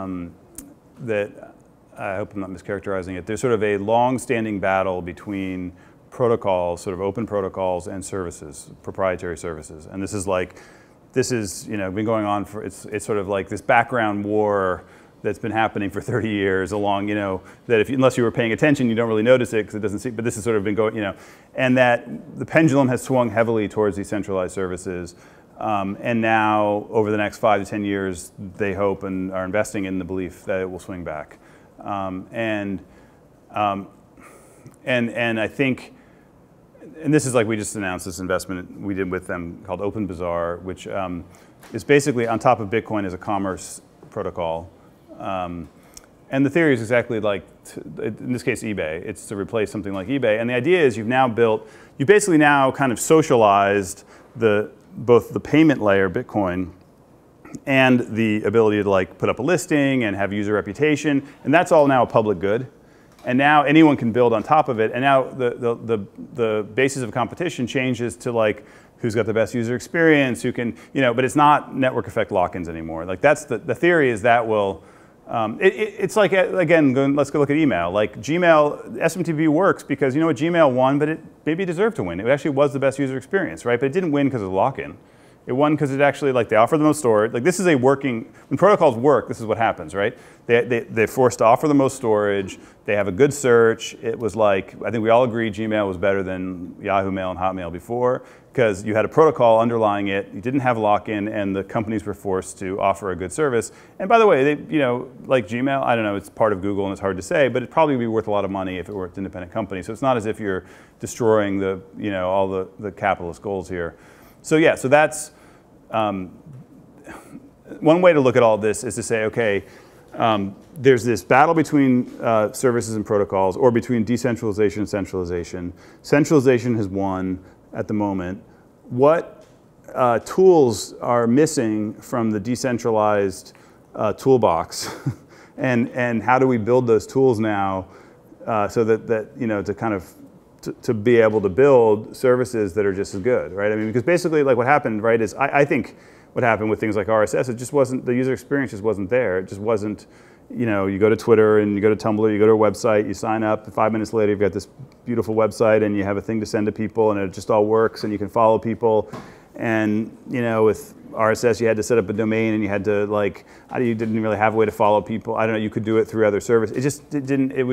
that I hope I'm not mischaracterizing it. There's sort of a long-standing battle between protocols, sort of open protocols, and services, proprietary services. And this is you know, been going on for it's sort of like this background war that's been happening for 30 years along, you know, that unless you were paying attention, you don't really notice it because it doesn't see, but this has sort of been going, you know, and that the pendulum has swung heavily towards decentralized services. And now, over the next 5 to 10 years, they hope and are investing in the belief that it will swing back. And I think, and this is like we just announced this investment we did with them called Open Bazaar, which is basically on top of Bitcoin as a commerce protocol. And the theory is exactly like, in this case, eBay. It's to replace something like eBay. And the idea is you basically now kind of socialized both the payment layer, Bitcoin, and the ability to like put up a listing and have user reputation. And that's all now a public good. And now anyone can build on top of it. And now the basis of competition changes to like, who's got the best user experience, who can, you know, but it's not network effect lock-ins anymore. Like that's the theory is that will, it's like, again, let's go look at email. Like Gmail, SMTP works because, you know what, Gmail won, but it maybe deserved to win. It actually was the best user experience, right? But it didn't win because of lock-in. It won because it actually, like, they offer the most storage. Like, this is a working, when protocols work, this is what happens, right? They're forced to offer the most storage. They have a good search. It was like, I think we all agree Gmail was better than Yahoo Mail and Hotmail before because you had a protocol underlying it. You didn't have lock-in, and the companies were forced to offer a good service. And by the way, you know, like Gmail, I don't know, it's part of Google and it's hard to say, but it'd probably be worth a lot of money if it were an independent company. So it's not as if you're destroying the, you know, all the capitalist goals here. So yeah, so that's one way to look at all this is to say, okay, there's this battle between services and protocols, or between decentralization and centralization. Centralization has won at the moment. What tools are missing from the decentralized toolbox, and how do we build those tools now so that you know, to kind of to be able to build services that are just as good, right? I mean, because basically, like what happened, right, is I think what happened with things like RSS, it just wasn't, the user experience just wasn't there. It just wasn't, you know, you go to Twitter and you go to Tumblr, you go to a website, you sign up, 5 minutes later you've got this beautiful website and you have a thing to send to people and it just all works and you can follow people. And, you know, with RSS you had to set up a domain and you had to, like, you didn't really have a way to follow people. I don't know, you could do it through other services. It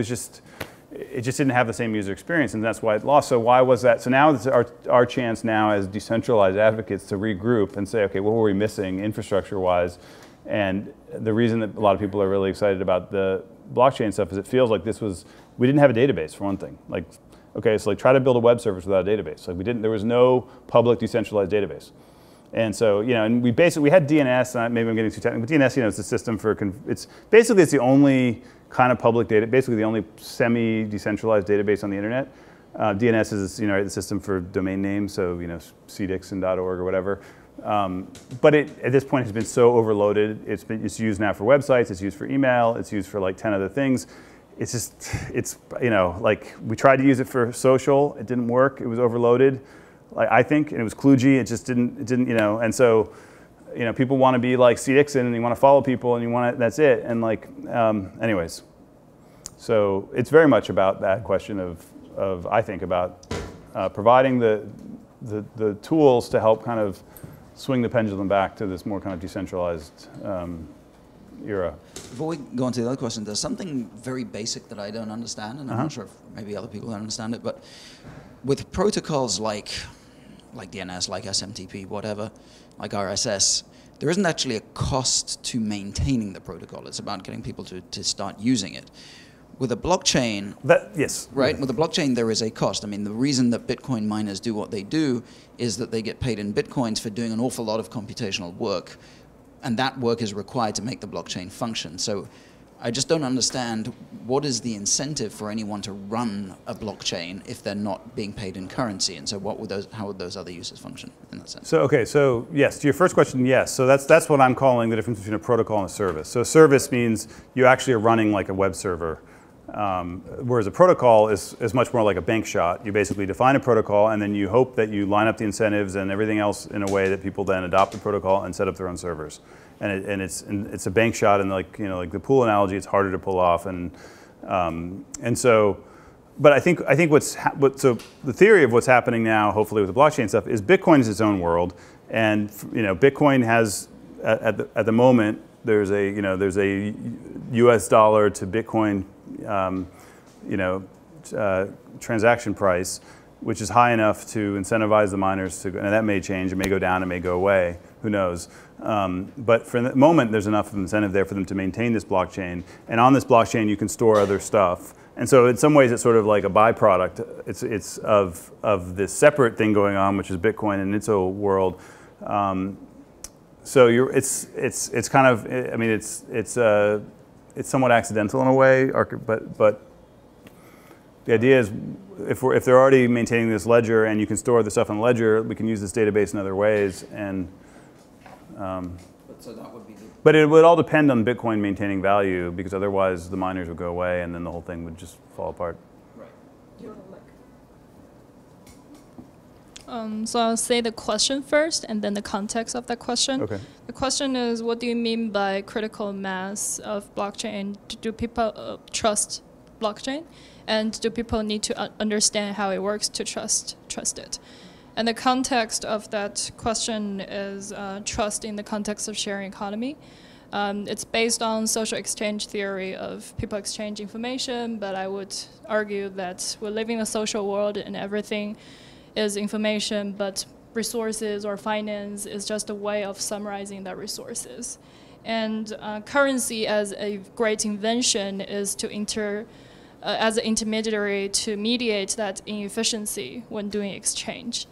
just didn't have the same user experience, and that's why it lost. So why was that? So now it's our chance now as decentralized advocates to regroup and say, okay, what were we missing infrastructure-wise? And the reason that a lot of people are really excited about the blockchain stuff is it feels like we didn't have a database, for one thing. Like, okay, so like try to build a web service without a database. Like there was no public decentralized database. And so, you know, and we had DNS, maybe I'm getting too technical, but DNS, you know, it's a system for, it's the only kind of public data, basically the only semi-decentralized database on the internet. DNS is, you know, the system for domain names, so, you know, cdixon.org or whatever. But at this point has been so overloaded. It's used now for websites, it's used for email, it's used for like 10 other things. It's you know, like we tried to use it for social, it didn't work, it was overloaded, I think, and it was kludgy, it didn't, you know, and so, you know, people want to be like Dixon and you want to follow people and you want to, that's it. And like, anyways, so it's very much about that question of I think about providing the tools to help kind of swing the pendulum back to this more kind of decentralized era. Before we go on to the other question, there's something very basic that I don't understand, and I'm not sure if maybe other people don't understand it, but with protocols like DNS, like SMTP, whatever, like RSS, there isn't actually a cost to maintaining the protocol. It's about getting people to start using it. With a blockchain, yes, right? With a blockchain, there is a cost. I mean, the reason that Bitcoin miners do what they do is that they get paid in Bitcoins for doing an awful lot of computational work, and that work is required to make the blockchain function. So I just don't understand what is the incentive for anyone to run a blockchain if they're not being paid in currency, and so how would those other uses function in that sense? So okay, so yes, to your first question, yes. So that's what I'm calling the difference between a protocol and a service. So a service means you actually are running like a web server, whereas a protocol is much more like a bank shot. You basically define a protocol and then you hope that you line up the incentives and everything else in a way that people then adopt the protocol and set up their own servers. And it's a bank shot, and like, you know, like the pool analogy, it's harder to pull off, and so, but I think so the theory of what's happening now, hopefully with the blockchain stuff, is Bitcoin is its own world, and you know, Bitcoin has at the moment there's a U.S. dollar to Bitcoin transaction price, which is high enough to incentivize the miners to, and that may change, it may go down, it may go away, who knows. But for the moment, there's enough of incentive there for them to maintain this blockchain. And on this blockchain, you can store other stuff. And so in some ways, it's sort of like a byproduct. It's of this separate thing going on, which is Bitcoin and its own world. So it's kind of, I mean, it's somewhat accidental in a way, but the idea is if they're already maintaining this ledger and you can store the stuff on the ledger, we can use this database in other ways. And so that would be but it would all depend on Bitcoin maintaining value, because otherwise the miners would go away and then the whole thing would just fall apart. So I'll say the question first and then the context of that question. Okay. The question is, what do you mean by critical mass of blockchain? Do people trust blockchain? And do people need to understand how it works to trust it? And the context of that question is trust in the context of sharing economy. It's based on social exchange theory of people exchange information, but I would argue that we're living in a social world and everything is information, but resources or finance is just a way of summarizing that resources. And currency as a great invention is to as an intermediary to mediate that inefficiency when doing exchange.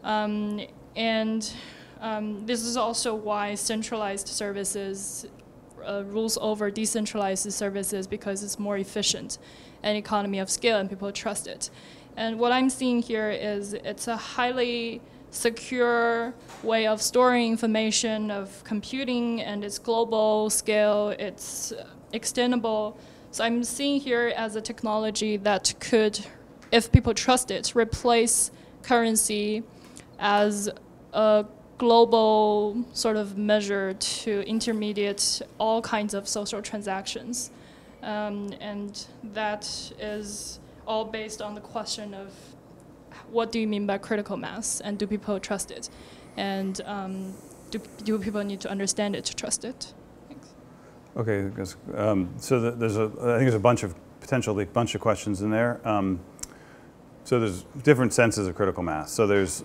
This is also why centralized services rules over decentralized services because it's more efficient and economy of scale, and people trust it. And what I'm seeing here is it's a highly secure way of storing information, of computing, and it's global scale, it's extendable. So I'm seeing here as a technology that could, if people trust it, replace currency as a global sort of measure to intermediate all kinds of social transactions. And that is all based on the question of what do you mean by critical mass, and do people trust it? And do people need to understand it to trust it? Thanks. Okay, so I think there's a bunch of potentially bunch of questions in there. So there's different senses of critical mass. So let's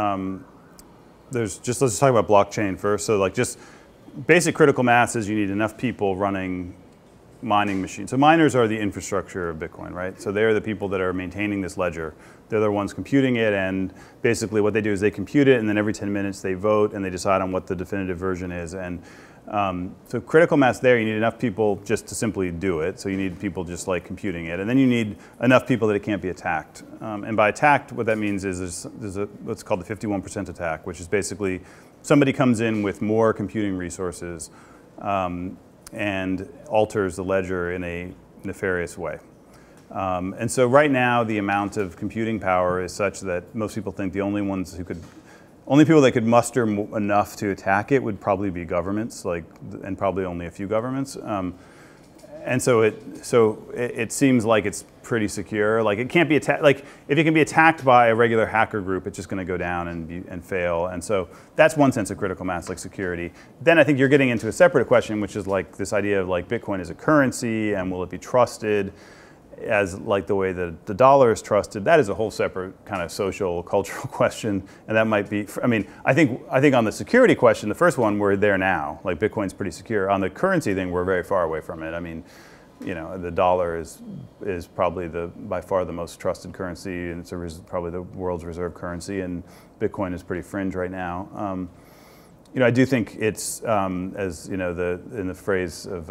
just talk about blockchain first. So like just basic critical mass is you need enough people running mining machines. So miners are the infrastructure of Bitcoin, right? So they're the people that are maintaining this ledger. They're the ones computing it, and basically what they do is they compute it, and then every 10 minutes they vote and they decide on what the definitive version is. And so critical mass there, you need enough people just to simply do it. So you need people just like computing it, and then you need enough people that it can't be attacked. And by attacked, what that means is there's what's called the 51% attack, which is basically somebody comes in with more computing resources and alters the ledger in a nefarious way. And so right now, the amount of computing power is such that most people think the only people that could muster enough to attack it would probably be governments, and probably only a few governments. And so it seems like it's pretty secure. Like it can't be attacked. Like if it can be attacked by a regular hacker group, it's just going to go down and fail. And so that's one sense of critical mass, like security. Then I think you're getting into a separate question, which is like this idea of like Bitcoin as a currency, and will it be trusted as like the way that the dollar is trusted? That is a whole separate kind of social, cultural question, and that might be. I mean, I think on the security question, the first one, we're there now. Like Bitcoin's pretty secure. On the currency thing, we're very far away from it. I mean, you know, the dollar is probably by far the most trusted currency, and it's probably the world's reserve currency, and Bitcoin is pretty fringe right now. You know, I do think it's as you know, in the phrase of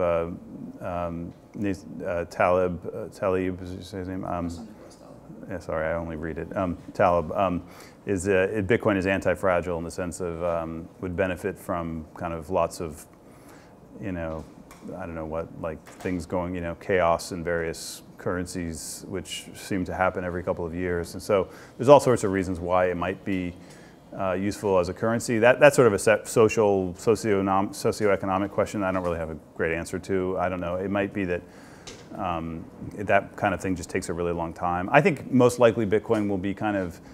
Taleb, is his name? Yeah, sorry, I only read it. Taleb Bitcoin is anti-fragile in the sense of would benefit from kind of lots of, you know, I don't know what, like things going, you know, chaos in various currencies, which seem to happen every couple of years. And so there's all sorts of reasons why it might be useful as a currency. That's sort of a socioeconomic question I don't really have a great answer to. I don't know. It might be that that kind of thing just takes a really long time. I think most likely Bitcoin will be kind of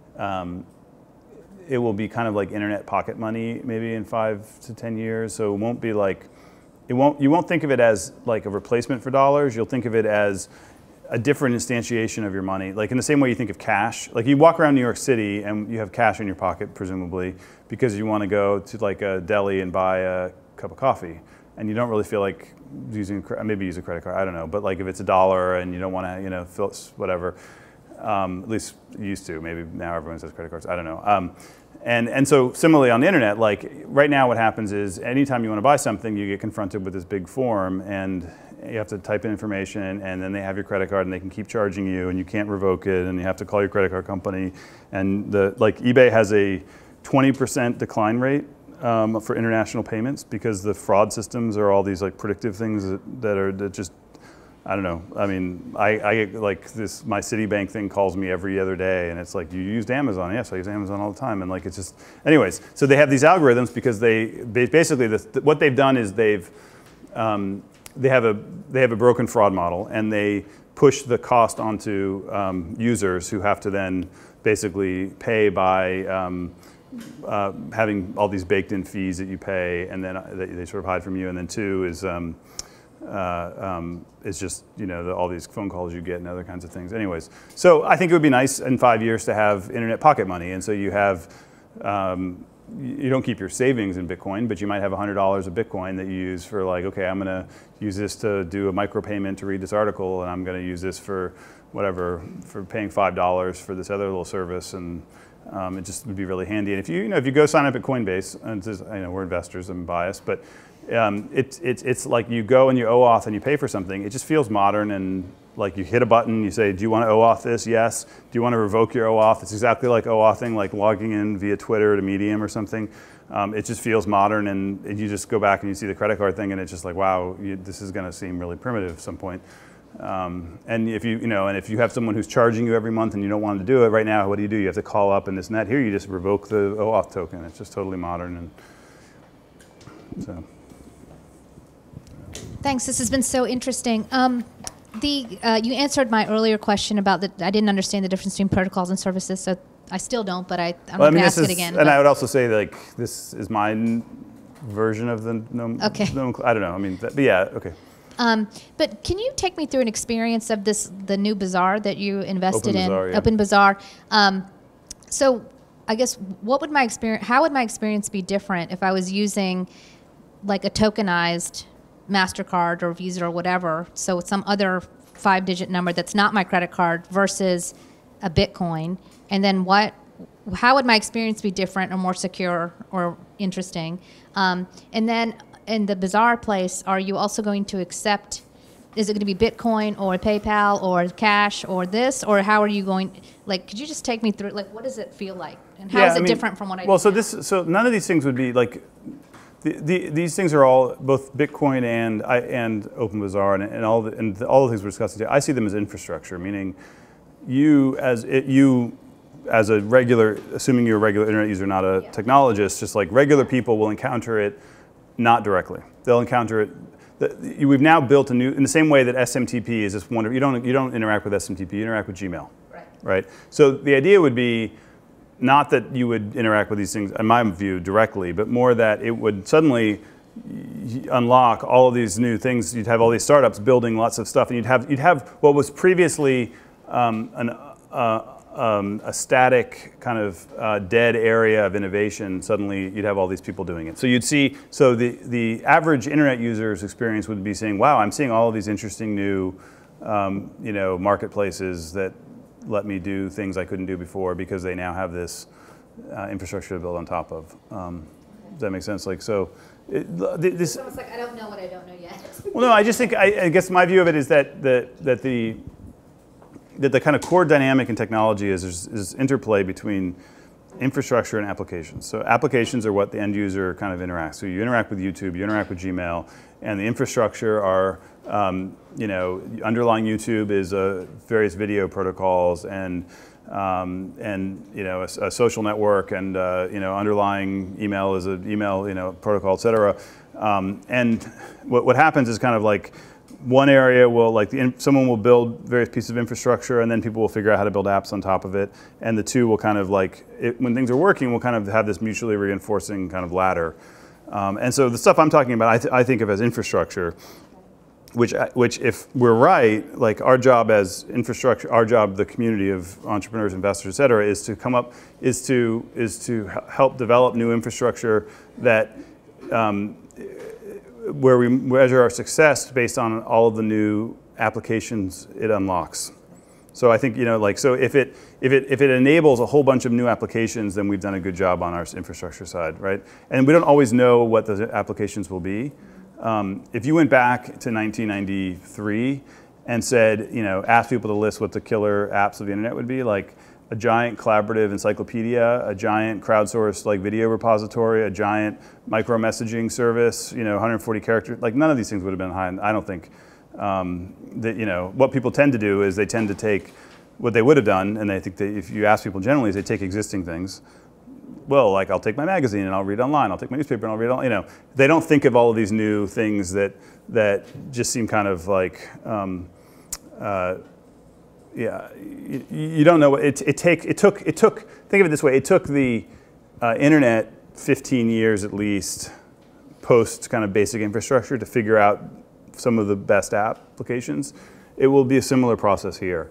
it will be kind of like internet pocket money maybe in 5 to 10 years. So it won't be like you won't think of it as like a replacement for dollars. You'll think of it as a different instantiation of your money. Like in the same way you think of cash. Like you walk around New York City and you have cash in your pocket, presumably, because you want to go to like a deli and buy a cup of coffee. And you don't really feel like maybe use a credit card, I don't know. But like if it's $1 and you don't want to, you know, fill whatever, at least you used to. Maybe now everyone says credit cards, I don't know. And so similarly on the internet, like right now what happens is anytime you want to buy something, you get confronted with this big form, and you have to type in information, and then they have your credit card, and they can keep charging you, and you can't revoke it, and you have to call your credit card company. And like eBay has a 20% decline rate for international payments because the fraud systems are all these like predictive things that just, I don't know. I mean, I like this, my Citibank thing calls me every other day, and it's like, you used Amazon? Yes, I use Amazon all the time. And like, it's just, anyways, so they have these algorithms because they basically, what they've done is they have a broken fraud model, and they push the cost onto users who have to then basically pay by having all these baked-in fees that you pay, and then they sort of hide from you. And then two is it's just, you know, all these phone calls you get and other kinds of things. Anyways, so I think it would be nice in 5 years to have internet pocket money, and so you have. You don't keep your savings in Bitcoin, but you might have $100 of Bitcoin that you use for like, okay, I'm going to use this to do a micropayment to read this article, and I'm going to use this for whatever, for paying $5 for this other little service, and It just would be really handy. And if if you go sign up at Coinbase, and we're investors, I'm biased, but it's like you go and you OAuth and you pay for something. It just feels modern, and like you hit a button, you say, do you want to OAuth this? Yes. Do you want to revoke your OAuth? It's exactly like OAuthing, like logging in via Twitter to Medium or something. It just feels modern, and you just go back and you see the credit card thing, and it's just like, wow, this is going to seem really primitive at some point. And if if you have someone who's charging you every month and you don't want to do it right now, what do? You have to call up and this and that. Here, you just revoke the OAuth token. It's just totally modern, and so. Thanks. This has been so interesting. You answered my earlier question about that. I didn't understand the difference between protocols and services, so I still don't. But I'm not going to ask it again. And I would also say, like, this is my version of the okay. I don't know. I mean, but yeah, okay. But can you take me through an experience of the new bazaar that you invested in? Yeah. Open Bazaar. So I guess how would my experience be different if I was using like a tokenized MasterCard or Visa or whatever, so some other 5-digit number that's not my credit card versus a Bitcoin? And then how would my experience be different or more secure or interesting? And then in the bazaar place, are you also going to accept, is it going to be Bitcoin or PayPal or cash or this, or how are you going, like, could you just take me through, like, what does it feel like? And how is it different from what I do? Well, so none of these things would be like, these things are all a Bitcoin and Open Bazaar and all the things we're discussing today. I see them as infrastructure, meaning you as a regular, assuming you're a regular internet user, not a technologist, just like regular people will encounter it not directly. They'll encounter it. We've now built in the same way that SMTP is this wonderful. You don't interact with SMTP. You interact with Gmail, right? So the idea would be not that you would interact with these things, in my view, directly, but more that it would suddenly unlock all of these new things. You'd have all these startups building lots of stuff, and you'd have what was previously a static kind of dead area of innovation. Suddenly, you'd have all these people doing it. So you'd see. So the average internet user's experience would be saying, "Wow, I'm seeing all of these interesting new, marketplaces that let me do things I couldn't do before because they now have this infrastructure to build on top of." Does that make sense? Like, so this. So it's like I don't know what I don't know yet. Well, no, I just think I guess my view of it is that the kind of core dynamic in technology is interplay between infrastructure and applications. So applications are what the end user kind of interacts. So you interact with YouTube, you interact with Gmail, and the infrastructure are, underlying YouTube is various video protocols and a social network, and underlying email is an email protocol, et cetera. And what happens is kind of like one area will, someone will build various pieces of infrastructure, and then people will figure out how to build apps on top of it. And the two will kind of when things are working, we'll kind of have this mutually reinforcing kind of ladder. And so the stuff I'm talking about, I think of as infrastructure, which if we're right, like our job as infrastructure, our job, the community of entrepreneurs, investors, et cetera, is to help develop new infrastructure that, where we measure our success based on all of the new applications it unlocks. So I think so if it enables a whole bunch of new applications, then we've done a good job on our infrastructure side, right? And we don't always know what those applications will be. If you went back to 1993 and said, asked people to list what the killer apps of the internet would be, like a giant collaborative encyclopedia, a giant crowdsourced video repository, a giant micro messaging service, 140 characters, none of these things would have been high. I don't think what people tend to do is they tend to take what they would have done, and they think that if you ask people generally, is they take existing things. Well, I'll take my magazine and I'll read online. I'll take my newspaper and I'll read all. They don't think of all of these new things that just seem kind of like. You don't know what it took. Think of it this way: it took the internet 15 years at least, post kind of basic infrastructure, to figure out some of the best applications. It will be a similar process here,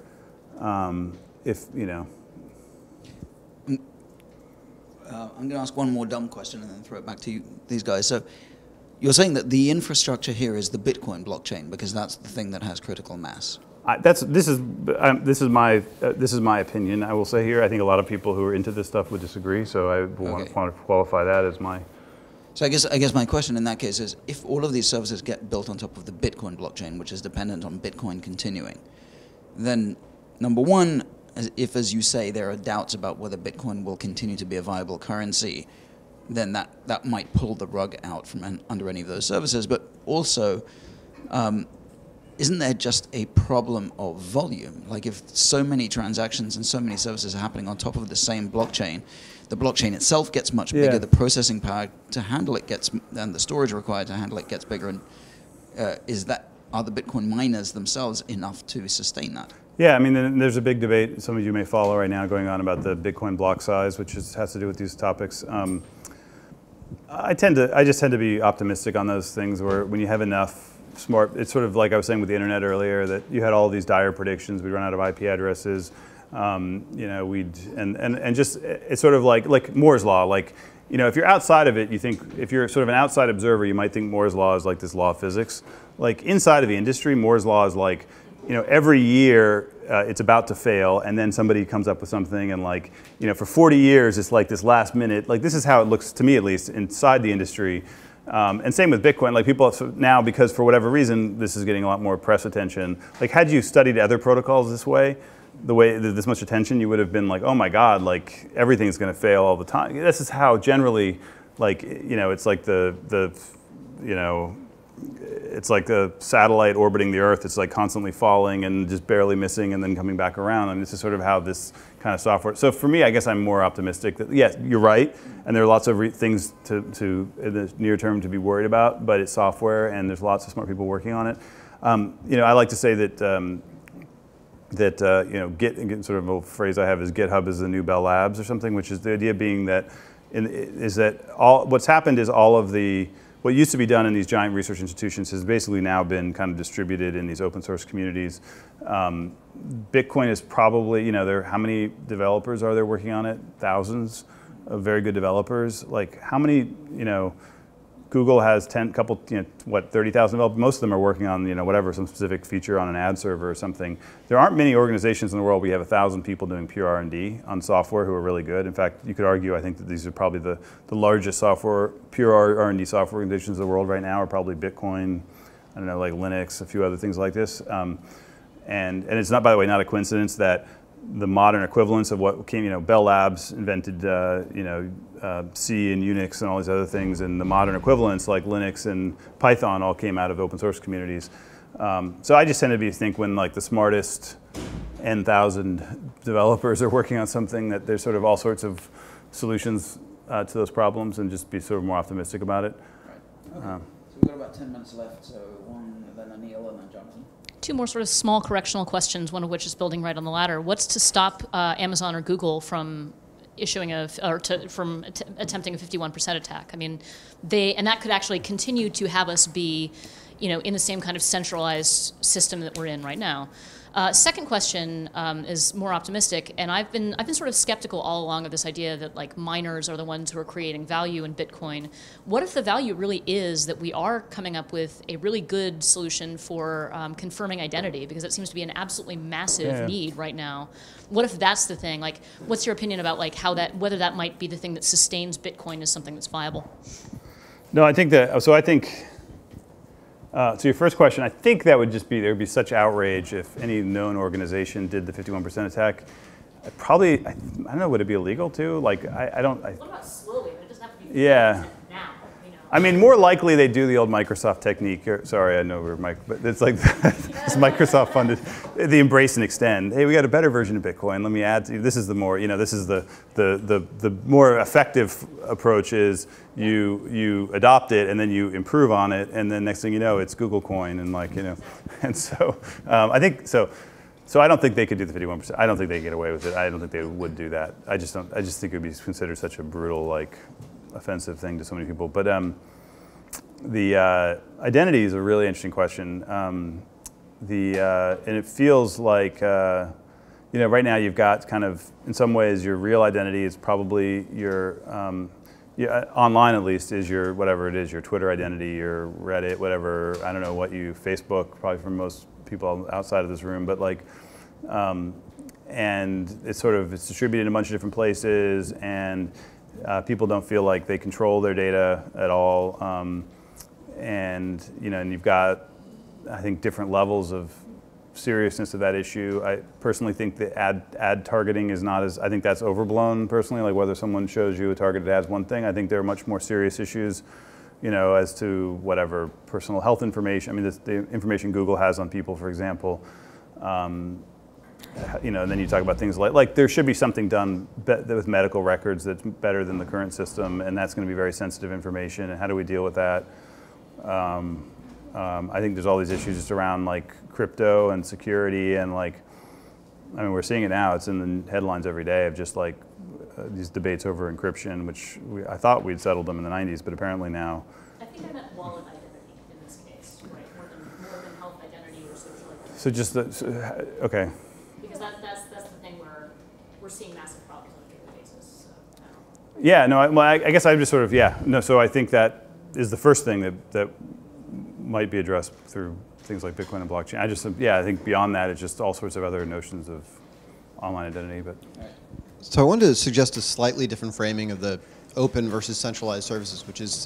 I'm going to ask one more dumb question and then throw it back to these guys. So, You're saying that the infrastructure here is the Bitcoin blockchain because that's the thing that has critical mass. This is my opinion. I will say here, I think a lot of people who are into this stuff would disagree. So I want to qualify that as my. So I guess my question in that case is, if all of these services get built on top of the Bitcoin blockchain, which is dependent on Bitcoin continuing, then number one, if, as you say, there are doubts about whether Bitcoin will continue to be a viable currency, then that might pull the rug out from under any of those services. But also, isn't there just a problem of volume? Like if so many transactions and so many services are happening on top of the same blockchain, the blockchain itself gets much bigger, the processing power to handle it gets, and the storage required to handle it gets bigger. And are the Bitcoin miners themselves enough to sustain that? Yeah, I mean, there's a big debate, some of you may follow right now, going on about the Bitcoin block size, which has to do with these topics. I just tend to be optimistic on those things where when you have enough smart, it's sort of like I was saying with the internet earlier, that you had all these dire predictions, we'd run out of IP addresses, you know, it's sort of like Moore's Law, like, you know, if you're outside of it, you think, if you're sort of an outside observer, you might think Moore's Law is like this law of physics. Like inside of the industry, Moore's Law is like, you know, every year it's about to fail, and then somebody comes up with something, and like, you know, for 40 years it's like this last minute, like this is how it looks to me at least inside the industry. And same with Bitcoin, like people now, because for whatever reason, this is getting a lot more press attention. Like had you studied other protocols this way, this much attention, you would have been like, oh my God, like everything's gonna fail all the time. This is how generally, like, you know, it's like you know, it's like a satellite orbiting the Earth. It's like constantly falling and just barely missing and then coming back around. And this is sort of how this kind of software. So for me, I guess I'm more optimistic that, yes, you're right. And there are lots of things to in the near term to be worried about, but it's software and there's lots of smart people working on it. You know, I like to say that, you know, sort of a phrase I have is GitHub is the new Bell Labs or something, which is the idea being that, what's happened is all of what used to be done in these giant research institutions has basically now been kind of distributed in these open source communities. Bitcoin is probably, you know, how many developers are there working on it? Thousands of very good developers. Like how many, you know, Google has 30,000 developers. Most of them are working on, you know, whatever, some specific feature on an ad server or something. There aren't many organizations in the world where you have 1,000 people doing pure R&D on software who are really good. In fact, you could argue, I think that these are probably the largest pure R&D software organizations in the world right now are probably Bitcoin, I don't know, like Linux, a few other things like this. And it's not, by the way, not a coincidence that the modern equivalents of what came, you know, Bell Labs invented, you know, C and Unix and all these other things, and the modern equivalents like Linux and Python all came out of open source communities. So I just tend to think when like the smartest N,000 developers are working on something that there's sort of all sorts of solutions to those problems, and just be sort of more optimistic about it. Right. Okay. So we've got about 10 minutes left, so one, then Anil, and then Jonathan. Two more sort of small correctional questions, one of which is building right on the ladder. What's to stop Amazon or Google from issuing from attempting a 51% attack? I mean, and that could actually continue to have us be, you know, in the same kind of centralized system that we're in right now. Second question is more optimistic, and I've been sort of skeptical all along of this idea that like miners are the ones who are creating value in Bitcoin. What if the value really is that we are coming up with a really good solution for confirming identity, because it seems to be an absolutely massive need right now. What if that's the thing? Like, what's your opinion about like whether that might be the thing that sustains Bitcoin as something that's viable? No, I think that. So I think. So your first question, I think that would just be, there would be such outrage if any known organization did the 51% attack. I don't know, would it be illegal too? Like, I don't. What about slowly? It doesn't have to be yeah. now. You know? I mean, more likely they do the old Microsoft technique. Sorry, I know we're but it's like it's Microsoft funded, the embrace and extend. Hey, we got a better version of Bitcoin. Let me add. This is the more, you know, this is the more effective approach is you adopt it and then you improve on it, and then next thing you know, it's Google Coin, and like, you know, and so I think so. So I don't think they could do the 51%. I don't think they get away with it. I don't think they would do that. I just think it would be considered such a brutal, like, offensive thing to so many people. But the identity is a really interesting question. And it feels like, you know, right now you've got kind of, in some ways, your real identity is probably your, yeah, online at least, is your, whatever it is, your Twitter identity, your Reddit, whatever, I don't know what you, Facebook, probably for most people outside of this room, but like, and it's distributed in a bunch of different places, and people don't feel like they control their data at all. And you've got, I think, different levels of seriousness of that issue. I personally think that ad targeting is not as, I think that's overblown personally, like whether someone shows you a targeted ad is one thing. I think there are much more serious issues, as to whatever personal health information. I mean, the information Google has on people, for example. And then you talk about things like there should be something done with medical records that's better than the current system, and that's going to be very sensitive information, and how do we deal with that? I think there's all these issues just around like crypto and security, and we're seeing it now. It's in the headlines every day of just like these debates over encryption, which I thought we'd settled them in the 90s, but apparently now. I think I meant wallet identity in this case, right? More than health identity or social identity. So just okay. Because that's the thing where we're seeing massive problems on a daily basis. So, yeah, no, I guess I'm just so I think that is the first thing that might be addressed through things like Bitcoin and blockchain. I think beyond that, it's just all sorts of other notions of online identity. But so I wanted to suggest a slightly different framing of the open versus centralized services, which is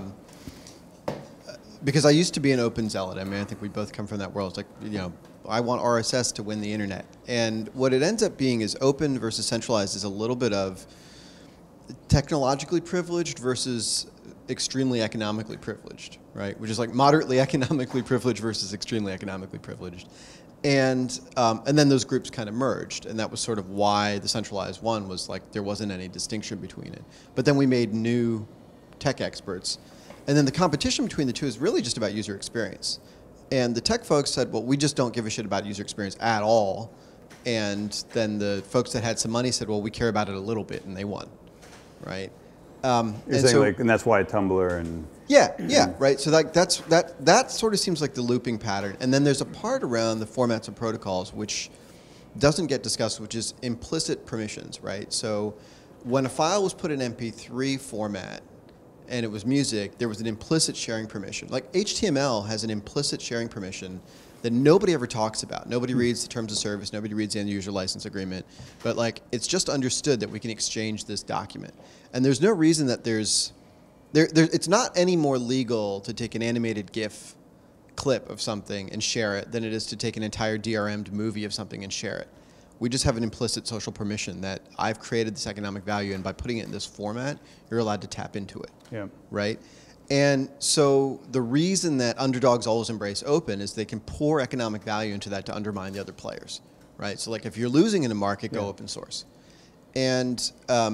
because I used to be an open zealot. I mean, I think we both come from that world. It's like, I want RSS to win the internet. And what it ends up being is open versus centralized is a little bit of technologically privileged versus extremely economically privileged, right? Which is like moderately economically privileged versus extremely economically privileged. And then those groups kind of merged, and that was sort of why the centralized one was like there wasn't any distinction between it. But then we made new tech experts, and then the competition between the two is really just about user experience. And the tech folks said, well, we just don't give a shit about user experience at all. And then the folks that had some money said, well, we care about it a little bit, and they won, right? You're saying and that's why Tumblr and yeah, right. So that sort of seems like the looping pattern. And then there's a part around the formats and protocols which doesn't get discussed, which is implicit permissions, right? So when a file was put in MP3 format and it was music, there was an implicit sharing permission. Like HTML has an implicit sharing permission that nobody ever talks about. Nobody reads the terms of service, nobody reads the end user license agreement, but like it's just understood that we can exchange this document. And there's no reason that it's not any more legal to take an animated GIF clip of something and share it than it is to take an entire DRM'd movie of something and share it. We just have an implicit social permission that I've created this economic value, and by putting it in this format, you're allowed to tap into it, right? And so the reason that underdogs always embrace open is they can pour economic value into that to undermine the other players, right? So like if you're losing in a market, go open source. And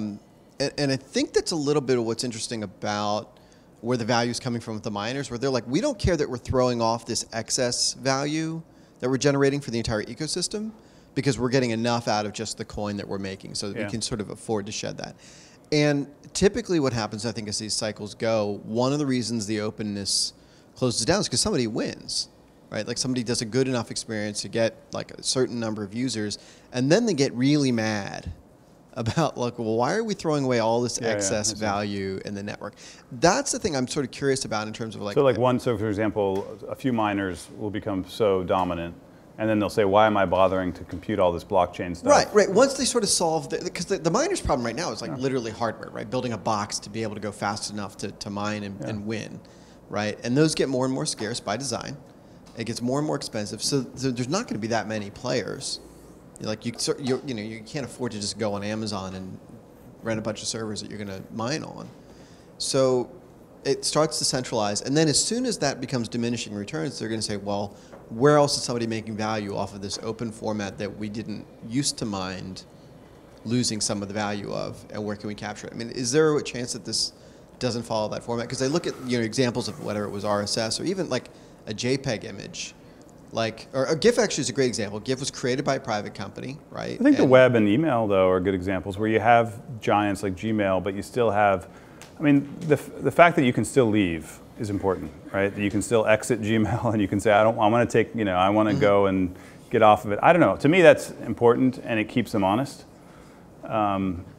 I think that's a little bit of what's interesting about where the value is coming from with the miners, where they're like, we don't care that we're throwing off this excess value that we're generating for the entire ecosystem because we're getting enough out of just the coin that we're making so that we can sort of afford to shed that. And typically what happens, I think, as these cycles go, one of the reasons the openness closes down is because somebody wins, right? Like somebody does a good enough experience to get like a certain number of users, and then they get really mad about like, well, why are we throwing away all this excess value in the network? That's the thing I'm sort of curious about in terms of like. So for example, a few miners will become so dominant, and then they'll say, why am I bothering to compute all this blockchain stuff? Right. Once they sort of solve because the miner's problem right now is like literally hardware, right? Building a box to be able to go fast enough to mine and win, right? And those get more and more scarce by design. It gets more and more expensive. So there's not going to be that many players. Like you can't afford to just go on Amazon and rent a bunch of servers that you're going to mine on. So it starts to centralize, and then as soon as that becomes diminishing returns, they're going to say, well, where else is somebody making value off of this open format that we didn't used to mind losing some of the value of, and where can we capture it? I mean, is there a chance that this doesn't follow that format? Because I look at examples of whether it was RSS or even like a JPEG image. Or GIF actually is a great example. GIF was created by a private company, right? I think the web and email, though, are good examples where you have giants like Gmail, but you still have, I mean, the fact that you can still leave is important, right? That you can still exit Gmail and you can say, I want to take, I want to go and get off of it. I don't know. To me, that's important, and it keeps them honest.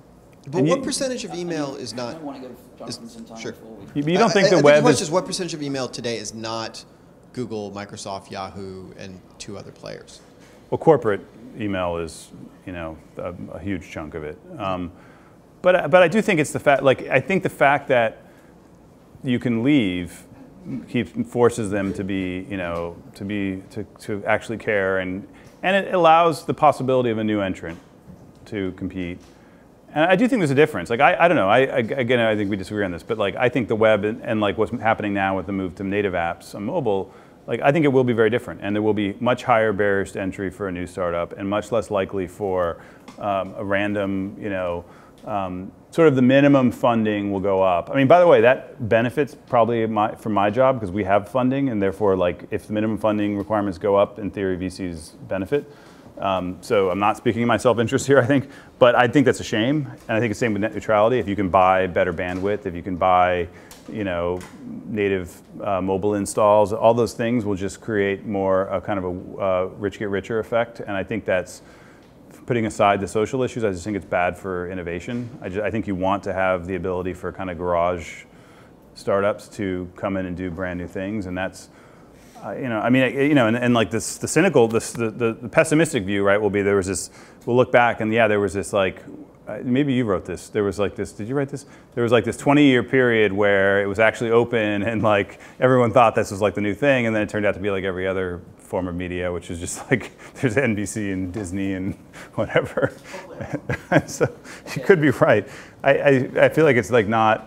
But what percentage of email is not? I don't want to give Jonathan some time Sure. before we. You don't think the I web think is just what percentage of email today is not Google, Microsoft, Yahoo, and 2 other players? well, corporate email is, you know, a huge chunk of it. But I do think it's the fact, like, I think the fact that you can leave forces them to be, you know, to actually care, and it allows the possibility of a new entrant to compete. And I do think there's a difference. Like, I don't know. Again, I think we disagree on this, but like, I think the web and like what's happening now with the move to native apps on mobile, like, I think it will be very different, and there will be much higher barriers to entry for a new startup, and much less likely for a random, you know, sort of the minimum funding will go up. I mean, by the way, that benefits probably from my job, because we have funding, and therefore, like, if the minimum funding requirements go up, in theory, VCs benefit. So I'm not speaking in my self-interest here, I think, but I think that's a shame, and I think it's the same with net neutrality. If you can buy better bandwidth, if you can buy, you know, native mobile installs, all those things will just create more kind of a rich get richer effect, and I think that's, putting aside the social issues, I just think it's bad for innovation. I think you want to have the ability for kind of garage startups to come in and do brand new things, and that's, you know, I mean, you know, and like this, the cynical, the pessimistic view, right, will be there was this. We'll look back, and yeah, there was this, like, maybe you wrote this. There was like this. Did you write this? There was like this 20-year period where it was actually open, and like everyone thought this was like the new thing, and then it turned out to be like every other form of media, which is just like there's NBC and Disney and whatever. So you could be right. I feel like it's like not.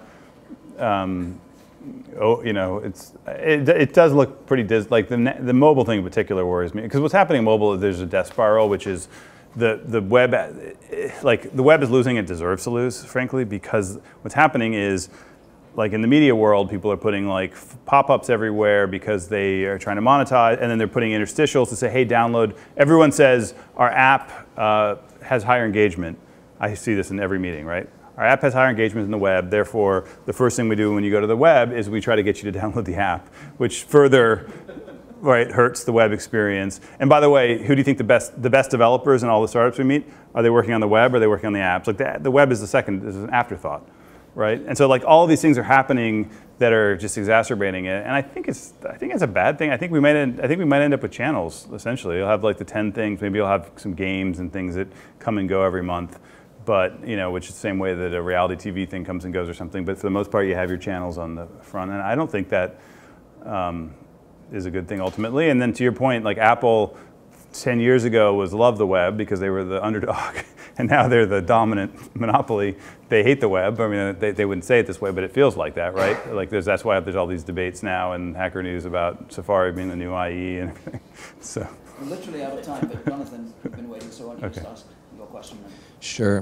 Oh, you know, it does look pretty like the mobile thing in particular worries me, because what's happening in mobile is there's a death spiral, which is the web, like the web is losing, it deserves to lose, frankly, because what's happening is, like in the media world, people are putting like pop-ups everywhere because they are trying to monetize, and then they're putting interstitials to say, hey, download. Everyone says our app has higher engagement. I see this in every meeting, right? Our app has higher engagement than the web, therefore the first thing we do when you go to the web is we try to get you to download the app, which further, right, hurts the web experience. And by the way, who do you think the best developers in all the startups we meet? Are they working on the web or are they working on the apps? Like the web is the second, is an afterthought, right? And so like all these things are happening that are just exacerbating it, and I think it's a bad thing. I think we might end up with channels essentially. You'll have like the 10 things, maybe you'll have some games and things that come and go every month. But, you know, which is the same way that a reality TV thing comes and goes or something. But for the most part, you have your channels on the front. And I don't think that is a good thing ultimately. And then to your point, like Apple 10 years ago was love the web because they were the underdog. And now they're the dominant monopoly. They hate the web. I mean, they wouldn't say it this way, but it feels like that, right? Like that's why there's all these debates now in Hacker News about Safari being the new IE and everything. So. We're literally out of time, but Jonathan, you've been waiting, so why don't you just ask your question then? Sure.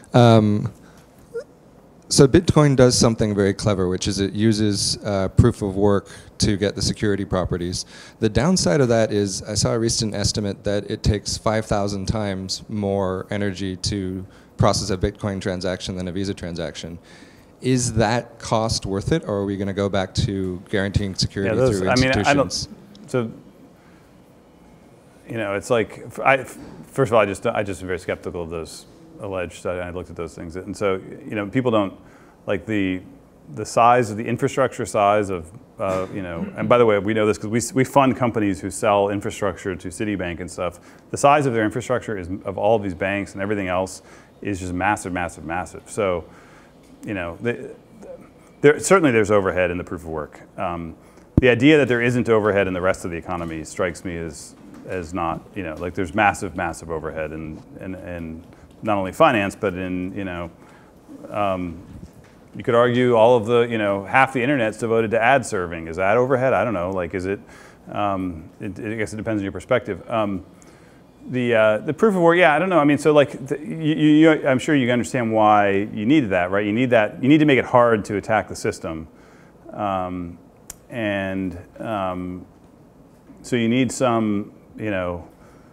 So Bitcoin does something very clever, which is it uses proof of work to get the security properties. The downside of that is I saw a recent estimate that it takes 5,000 times more energy to process a Bitcoin transaction than a Visa transaction. Is that cost worth it, or are we going to go back to guaranteeing security through institutions? I don't, so, you know, it's like, first of all, I just am very skeptical of those alleged. I looked at those things, and so, you know, people don't like the size of the infrastructure size of you know. And by the way, we know this because we fund companies who sell infrastructure to Citibank and stuff. The size of their infrastructure is of all of these banks and everything else is just massive, massive, massive. So, you know, certainly there's overhead in the proof of work. The idea that there isn't overhead in the rest of the economy strikes me as not, you know, like there's massive, massive overhead in not only finance, but in, you know, you could argue all of the, you know, half the internet's devoted to ad serving. Is that overhead? I don't know. Like, is it? I guess it depends on your perspective. The proof of work, yeah, I don't know. I mean, so like, I'm sure you understand why you needed that, right? You need that. You need to make it hard to attack the system, so you need some, you know,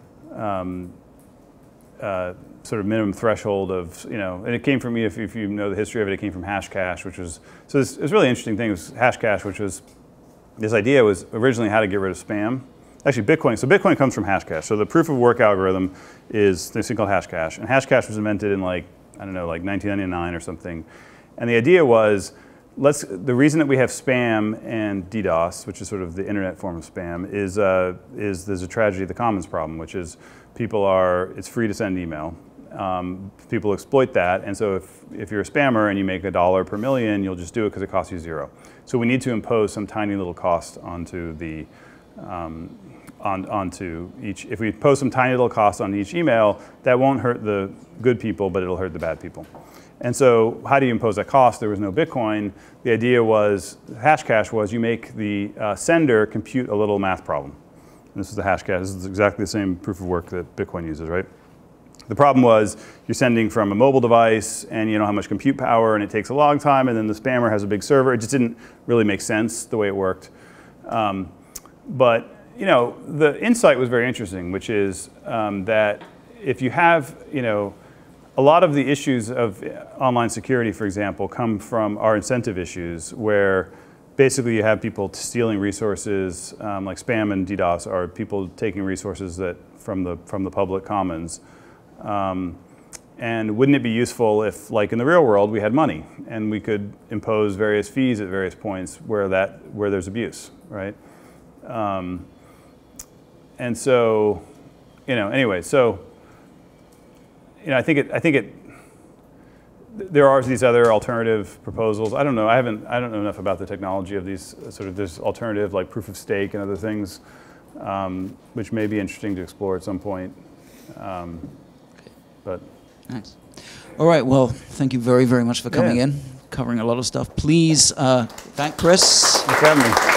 sort of minimum threshold of, you know, and it came from, if you know the history of it, it came from Hashcash, which was, so this really interesting thing was Hashcash, which was, this idea was originally how to get rid of spam. Actually, Bitcoin, so Bitcoin comes from Hashcash. So the proof of work algorithm is this thing called Hashcash, and Hashcash was invented in like I don't know, like 1999 or something. And the idea was, the reason that we have spam and DDoS, which is sort of the internet form of spam, is there's a tragedy of the commons problem, which is it's free to send email. People exploit that, and so if you're a spammer and you make $1 per million, you'll just do it because it costs you $0. So we need to impose some tiny little cost onto the onto each. If we impose some tiny little cost on each email, that won't hurt the good people, but it'll hurt the bad people. And so how do you impose that cost? There was no Bitcoin. The idea was, Hashcash was, you make the sender compute a little math problem. And this is the Hashcash. This is exactly the same proof of work that Bitcoin uses, right? The problem was you're sending from a mobile device and you don't have much compute power and it takes a long time, and then the spammer has a big server. It just didn't really make sense the way it worked. But you know, the insight was very interesting, which is that if you have, you know, a lot of the issues of online security, for example, come from our incentive issues, where basically you have people stealing resources, like spam and DDoS are people taking resources from the public commons. And wouldn't it be useful if, like in the real world, we had money and we could impose various fees at various points where there's abuse, right? And so, you know, anyway, so, you know, I think there are these other alternative proposals. I don't know. I don't know enough about the technology of these there's alternative like proof of stake and other things, which may be interesting to explore at some point. But thanks. All right. Well, thank you very, very much for coming in, covering a lot of stuff. Please thank Chris. Thanks for having me.